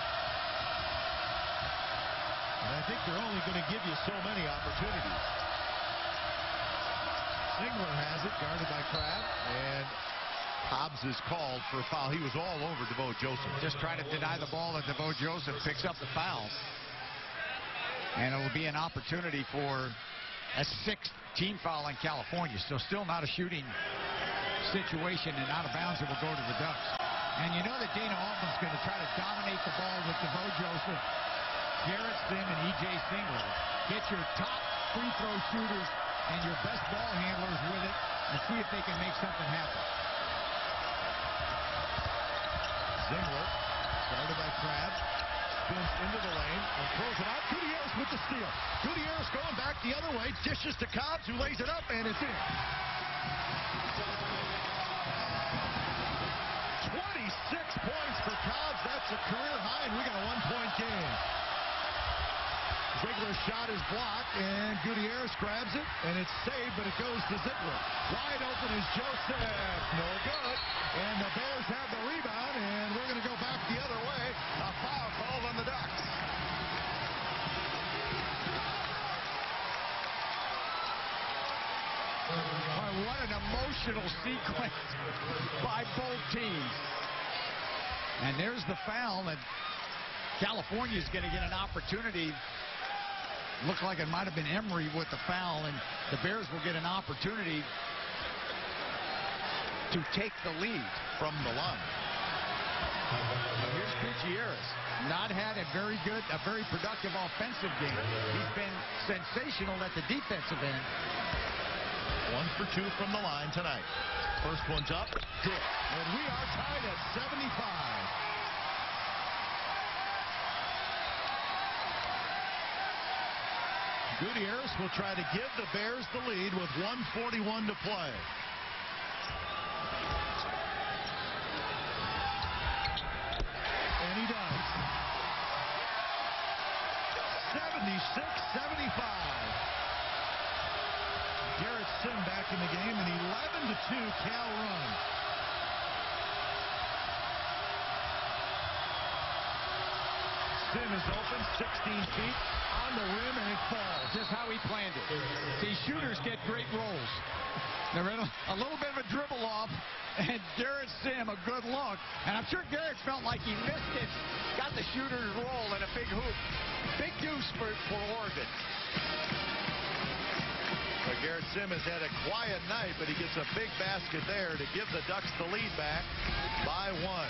And I think they're only going to give you so many opportunities. Singler has it, guarded by Crab, and Hobbs is called for a foul. He was all over DeVoe Joseph. Just trying to deny the ball, and DeVoe Joseph picks up the foul. And it will be an opportunity for a sixth team foul in California. So still not a shooting situation, and out of bounds it will go to the Ducks. And you know that Dana Altman's going to try to dominate the ball with DeVoe Joseph, Garrett Sim, and E J Singler. Get your top free throw shooters and your best ball handlers with it and see if they can make something happen. Singler, guarded by Crab, spins into the lane and throws it out. Gutierrez with the steal. Gutierrez going back the other way, dishes to Cobbs, who lays it up, and it's in. twenty-six points for Cobbs. That's a career high, and we got a one-point game. Ziegler's shot is blocked, and Gutierrez grabs it, and it's saved, but it goes to Ziegler. Wide open is Joseph. No good. And the Bears have the rebound, and we're going to go back the other way. A foul called on the Ducks. Boy, what an emotional sequence by both teams. And there's the foul, and California's going to get an opportunity. Looked like it might have been Emery with the foul, and the Bears will get an opportunity to take the lead From the line. Here's Gutierrez. Not had a very good, a very productive offensive game. He's been sensational at the defensive end. One for two from the line tonight. First one's up. Good. And we are tied at seventy-five. Gutierrez will try to give the Bears the lead with one forty-one to play. And he does. seventy-six seventy-five. Garrett Sim back in the game, and eleven to two Cal run. Sim is open, sixteen feet. On the rim, and it falls. Just how he planned it. See, shooters get great rolls. They're in a, a little bit of a dribble off, and Garrett Sim a good look. And I'm sure Garrett felt like he missed it. Got the shooter's roll in a big hoop. Big deuce for, for Oregon. But Garrett Sim has had a quiet night, but he gets a big basket there to give the Ducks the lead back by one.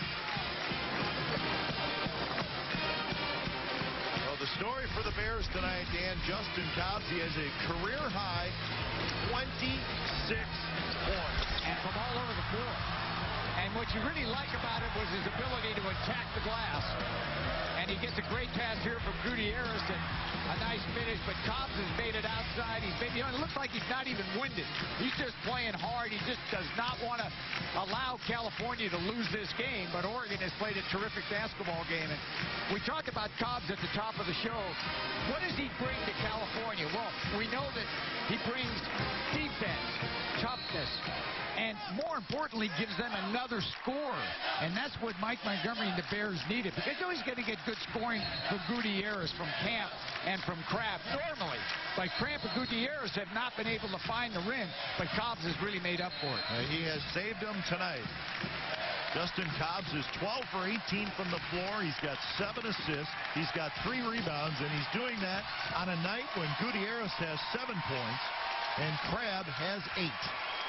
The story for the Bears tonight, Dan, Justin Cobbs, he has a career-high twenty-six points. And from all over the floor. And what you really like about it was his ability to attack the glass. And he gets a great pass here from Gutierrez, and a nice finish, but Cobbs has made it outside. He's made, you know, it looks like he's not even winded. He's just playing hard. He just does not want to allow California to lose this game, but Oregon has played a terrific basketball game. And we talked about Cobbs at the top of the show. What does he bring to California? Well, we know that he brings defense, toughness, and more importantly, gives them another score. And that's what Mike Montgomery and the Bears needed, because you know he's going to get good scoring from Gutierrez, from Camp, and from Kraft normally. But Cramp and Gutierrez have not been able to find the rim, but Cobbs has really made up for it. Uh, he has saved them tonight. Justin Cobbs is twelve for eighteen from the floor. He's got seven assists. He's got three rebounds, and he's doing that on a night when Gutierrez has seven points and Crabb has eight.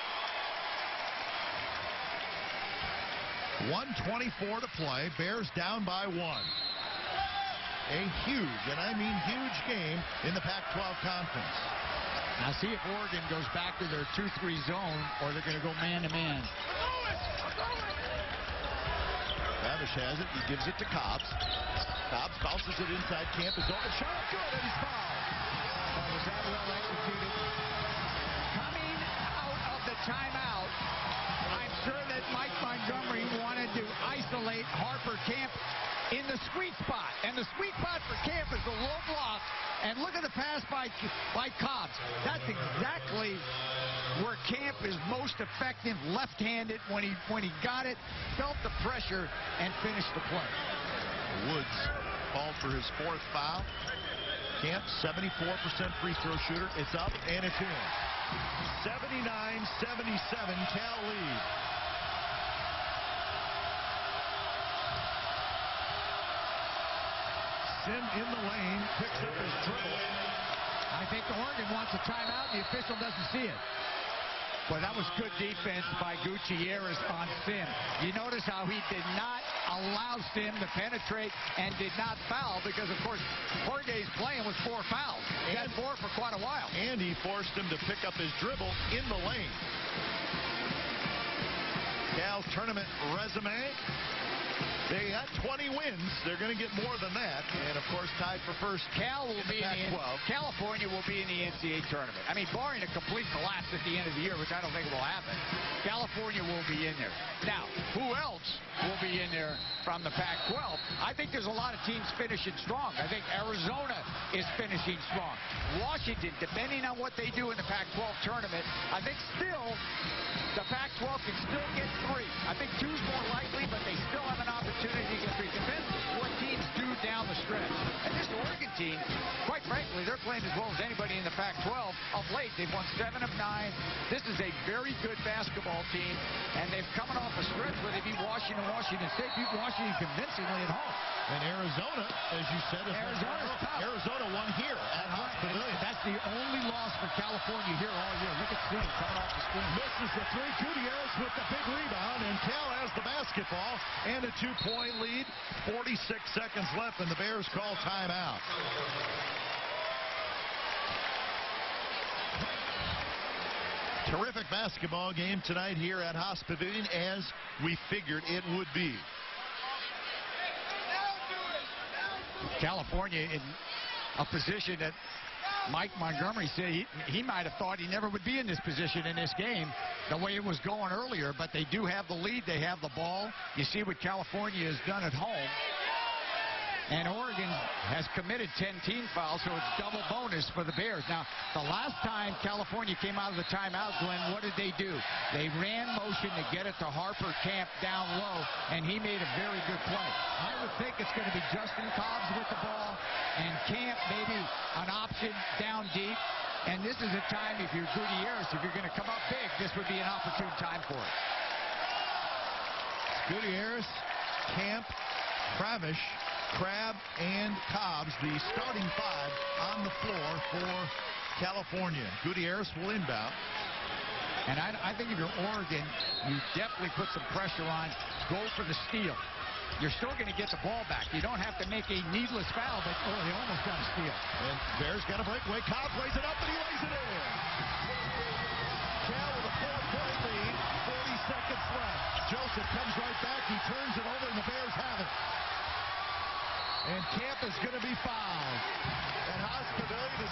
one twenty-four to play. Bears down by one. A huge, and I mean huge game in the Pac twelve conference. Now see if Oregon goes back to their two three zone, or they're going to go man-to-man. Ravish has it. He gives it to Cobbs. Cobbs bounces it inside. Camp is open. Shot good, and he's fouled. Oh, was that well executed? Coming out of the timeout, I'm sure that Mike Montgomery wanted to isolate Harper Camp in the sweet spot. And the sweet spot for Camp is the low block. And look at the pass by, by Cobbs. That's exactly where Camp is most effective, left-handed. When he, when he got it, felt the pressure, and finished the play. Woods called for his fourth foul. Camp, seventy-four percent free throw shooter. It's up, and it's in. seventy-nine seventy-seven, Cal lead. Sim in the lane, picks up his dribble. I think Oregon wants a timeout, and the official doesn't see it. But that was good defense by Gutierrez on Sim. You notice how he did not allow Sim to penetrate and did not foul, because, of course, Jorge's playing with four fouls. He had four for quite a while. And he forced him to pick up his dribble in the lane. Cal's tournament resume. They got twenty wins. They're going to get more than that. And, of course, tied for first. Cal will be in the California will be in the N C double A tournament. I mean, barring a complete collapse at the end of the year, which I don't think will happen, California will be in there. Now, who else will be in there from the Pac twelve? I think there's a lot of teams finishing strong. I think Arizona is finishing strong. Washington, depending on what they do in the Pac twelve tournament, I think still the Pac twelve can still get three. I think two's more likely, but they still have an opportunity to get three. Depends what teams do down the stretch. And this Oregon team, quite frankly, they're playing as well as anybody in the Pac twelve of late. They've won seven of nine. This is a very good basketball team, and they've coming off a stretch where they beat Washington, Washington State, beat Washington convincingly at home. And Arizona, as you said, is Arizona's tough. Arizona won here at Hot Pavilion. That's the only loss for California here all year. Look at Sim coming off the screen. Misses the three. Gutierrez with the big rebound, and Cal has the basketball and a two-point lead. forty-six seconds left, and the Bears call timeout. Terrific basketball game tonight here at Haas Pavilion, as we figured it would be. California in a position that Mike Montgomery said he, he might have thought he never would be in this position in this game, the way it was going earlier. But they do have the lead. They have the ball. You see what California has done at home. And Oregon has committed ten team fouls, so it's double bonus for the Bears. Now, the last time California came out of the timeout, Glenn, what did they do? They ran motion to get it to Harper Camp down low, and he made a very good play. I would think it's going to be Justin Cobbs with the ball, and Camp maybe an option down deep. And this is a time, if you're Gutierrez, if you're going to come up big, this would be an opportune time for it. Gutierrez, Camp, Kravish, Crabb, and Cobbs, the starting five on the floor for California. Gutierrez will inbound. And I, I think if you're Oregon, you definitely put some pressure on. Go for the steal. You're still going to get the ball back. You don't have to make a needless foul, but oh, they almost got a steal. And Bears got a breakaway. Cobbs lays it up, and he lays it in. Cal with a four-point lead. forty seconds left. Joseph comes right back. He turns it over, and the Bears have it. And Camp is going to be fouled. And Haas Pavilion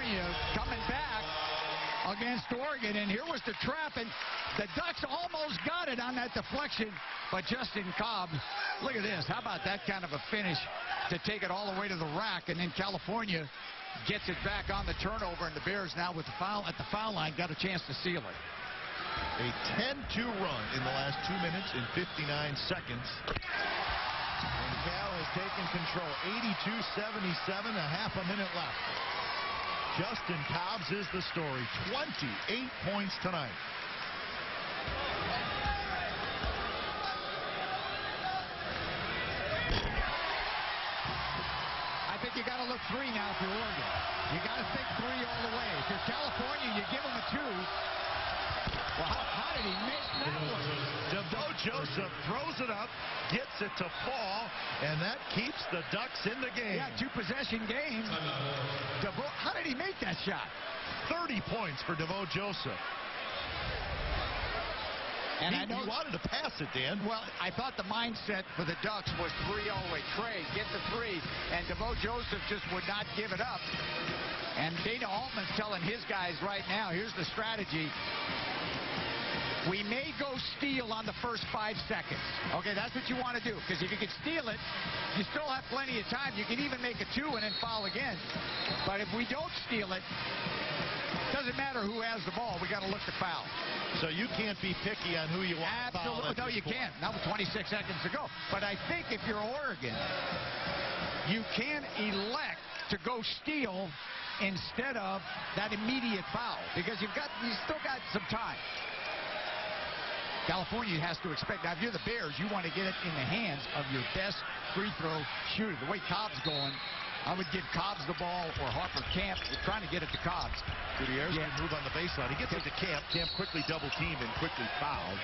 California coming back against Oregon, and here was the trap, and the Ducks almost got it on that deflection, but Justin Cobb, look at this. How about that kind of a finish to take it all the way to the rack, and then California gets it back on the turnover, and the Bears now with the foul at the foul line got a chance to seal it. A ten two run in the last two minutes and fifty-nine seconds. And Cal has taken control. eighty-two seventy-seven, a half a minute left. Justin Cobbs is the story. twenty-eight points tonight. I think you got to look three now for Oregon. You got to think three all the way. If you're California, you give them a two. Well, how, how did he miss that one? DeVoe Joseph throws it up, gets it to fall, and that keeps the Ducks in the game. Yeah, two-possession game. DeVoe, how did he make that shot? thirty points for DeVoe Joseph. And he, I know he wanted to pass it, Dan. Well, I thought the mindset for the Ducks was three all the way. Trey, get the three. And DeVoe Joseph just would not give it up. And Dana Altman's telling his guys right now, here's the strategy. We may go steal on the first five seconds. Okay, that's what you want to do. Because if you can steal it, you still have plenty of time. You can even make a two and then foul again. But if we don't steal it, doesn't matter who has the ball. We got to look to foul. So you can't be picky on who you want to foul. Absolutely. No, you can't. Not with twenty-six seconds to go. But I think if you're Oregon, you can elect to go steal instead of that immediate foul. Because you've got, you still got some time. California has to expect. Now, if you're the Bears, you want to get it in the hands of your best free throw shooter. The way Cobb's going, I would give Cobbs the ball or Harper Camp. You're trying to get it to Cobbs. Gutierrez yeah. can move on the baseline. He gets it to Camp. Camp quickly double teamed and quickly fouled.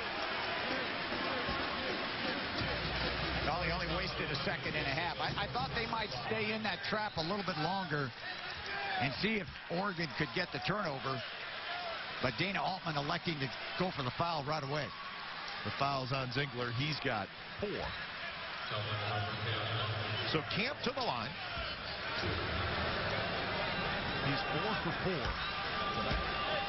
Well, he only wasted a second and a half. I, I thought they might stay in that trap a little bit longer and see if Oregon could get the turnover. But Dana Altman electing to go for the foul right away. The foul's on Ziegler. He's got four. So Camp to the line. He's four for four tonight.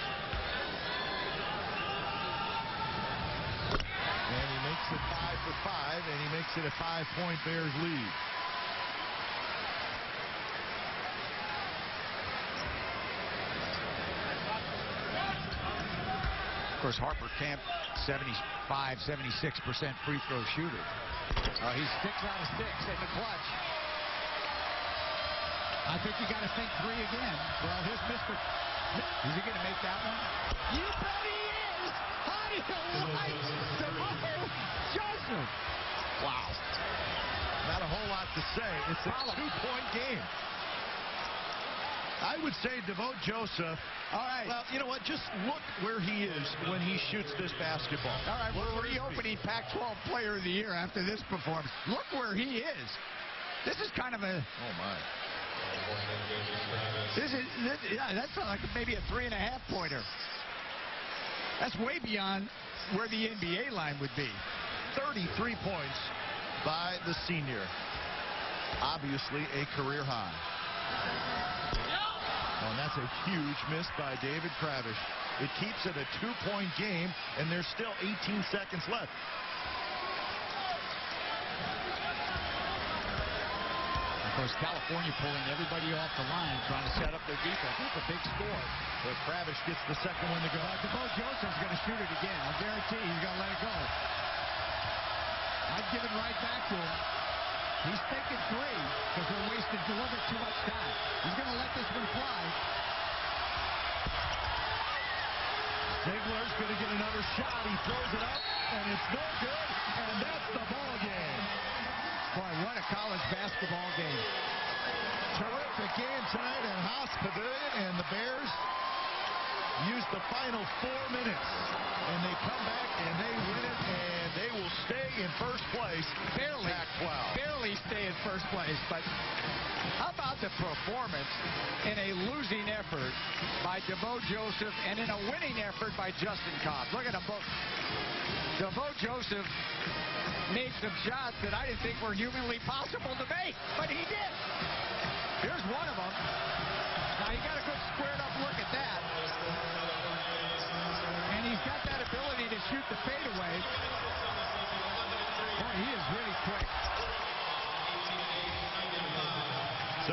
And he makes it five for five, and he makes it a five-point Bears lead. Of course, Harper Camp, seventy-five, seventy-six percent free throw shooter. Uh, he's six out of six in the clutch. I think you got to think three again. Well, here's Mister Is he going to make that one? You bet he is! How do you like DeVoe Joseph? Wow. Not a whole lot to say. It's a two-point game. I would say DeVoe Joseph. All right. Well, you know what? Just look where he is when he shoots this basketball. All right, we're reopening Pac twelve Player of the Year after this performance. Look where he is. This is kind of a... Oh, my. This is, this, yeah, that's like maybe a three and a half pointer. That's way beyond where the N B A line would be. thirty-three points by the senior. Obviously a career high. Oh, and that's a huge miss by David Kravish. It keeps it a two-point game, and there's still eighteen seconds left. Of course, California pulling everybody off the line, trying to set up their defense. That's a big score. But Kravish gets the second one to go. Uh, DeVoe Joseph's going to shoot it again. I guarantee he's going to let it go. I'd give it right back to him. He's thinking three because they're wasting a little bit too much time. He's going to let this one fly. Ziegler's going to get another shot. He throws it up, and it's no good, and that's the ball game. Boy, what a college basketball game. Terrific game tonight at Haas Pavilion, and the Bears use the final four minutes, and they come back and they win it, and they will stay in first place. Barely, Pac twelve. barely stay in first place, but how about the performance in a losing effort by DeVoe Joseph and in a winning effort by Justin Cobb? Look at them both. DeVoe Joseph made some shots that I didn't think were humanly possible to make, but he did. Here's one of them. Now, he got a good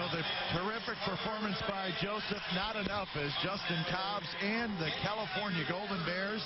So the terrific performance by Joseph, not enough as Justin Cobbs and the California Golden Bears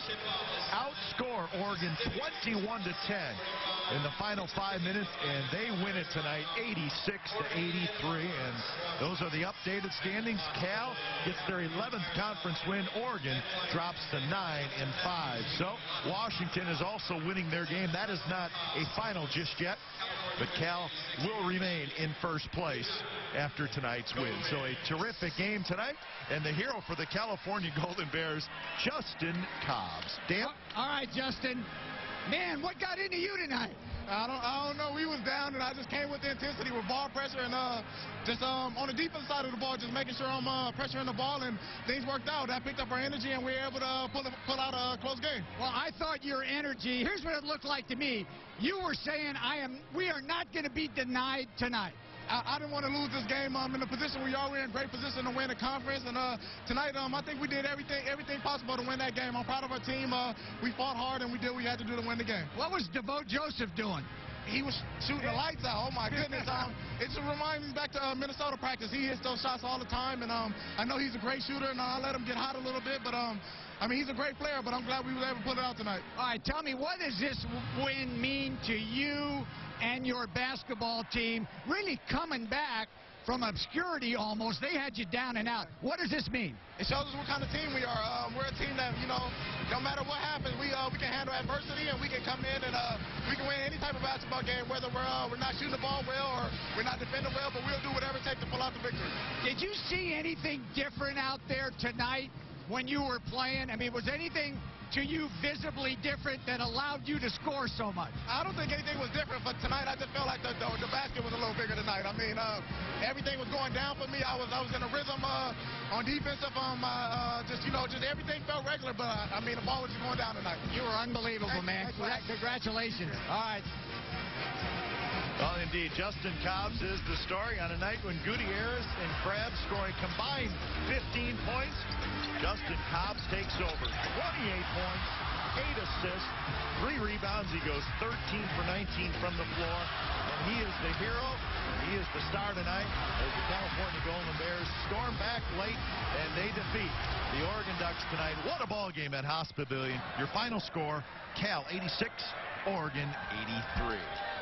outscore Oregon twenty-one to ten in the final five minutes, and they win it tonight eighty-six to eighty-three. And those are the updated standings. Cal gets their eleventh conference win. Oregon drops to nine and five. So Washington is also winning their game. That is not a final just yet, but Cal will remain in first place after tonight's win. So a terrific game tonight, and the hero for the California Golden Bears, Justin Cobbs. Dan? All right, Justin. Man, what got into you tonight? I don't, I don't know. We was down, and I just came with the intensity with ball pressure and uh, just um, on the defense side of the ball, just making sure I'm uh, pressuring the ball, and things worked out. That picked up our energy, and we were able to uh, pull, pull out a close game. Well, I thought your energy, here's what it looked like to me. You were saying, I am, we are not going to be denied tonight. I, I didn't want to lose this game um, in the position we are. We're in great position to win the conference, and uh, tonight um, I think we did everything everything possible to win that game. I'm proud of our team. Uh, we fought hard, and we did what we had to do to win the game. What was DeVoe Joseph doing? He was shooting the lights out. Oh, my goodness. Um, it just reminds me back to uh, Minnesota practice. He hits those shots all the time, and um, I know he's a great shooter, and I'll let him get hot a little bit, but um, I mean, he's a great player, but I'm glad we were able to put it out tonight. All right, tell me, what does this win mean to you and your basketball team really coming back from obscurity almost? They had you down and out. What does this mean? It shows us what kind of team we are. Um, we're a team that, you know, no matter what happens, we uh, we can handle adversity, and we can come in and uh, we can win any type of basketball game, whether we're uh, we're not shooting the ball well or we're not defending well, but we'll do whatever it takes to pull out the victory. Did you see anything different out there tonight when you were playing? I mean, was anything to you visibly different that allowed you to score so much? I don't think anything was different, but tonight I just felt like the, the, the basket was a little bigger tonight. I mean, uh, everything was going down for me. I was I was in a rhythm uh, on defensive. Um, uh, uh, just you know, just everything felt regular, but uh, I mean, the ball was just going down tonight. You were unbelievable, Thanks, man. thanks, Congratulations. All right. Well, indeed, Justin Cobbs is the story on a night when Gutierrez and Krabs scoring combined fifteen points. Justin Cobbs takes over. twenty-eight points, eight assists, three rebounds. He goes thirteen for nineteen from the floor. And he is the hero. He is the star tonight as the California Golden Bears storm back late, and they defeat the Oregon Ducks tonight. What a ball game at Hospavilion. Your final score, Cal eighty-six, Oregon eighty-three.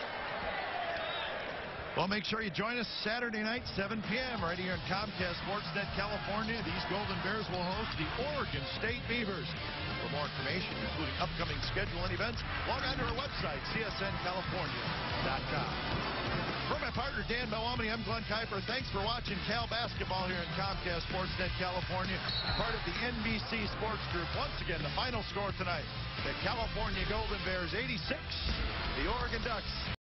Well, make sure you join us Saturday night, seven p m right here on COMCAST Sportsnet California. These Golden Bears will host the Oregon State Beavers. For more information, including upcoming schedule and events, log on to our website, C S N California dot com. For my partner, Dan Melomini, I'm Glenn Kuiper. Thanks for watching Cal basketball here in COMCAST Sportsnet California, part of the N B C Sports Group. Once again, the final score tonight, the California Golden Bears eighty-six, the Oregon Ducks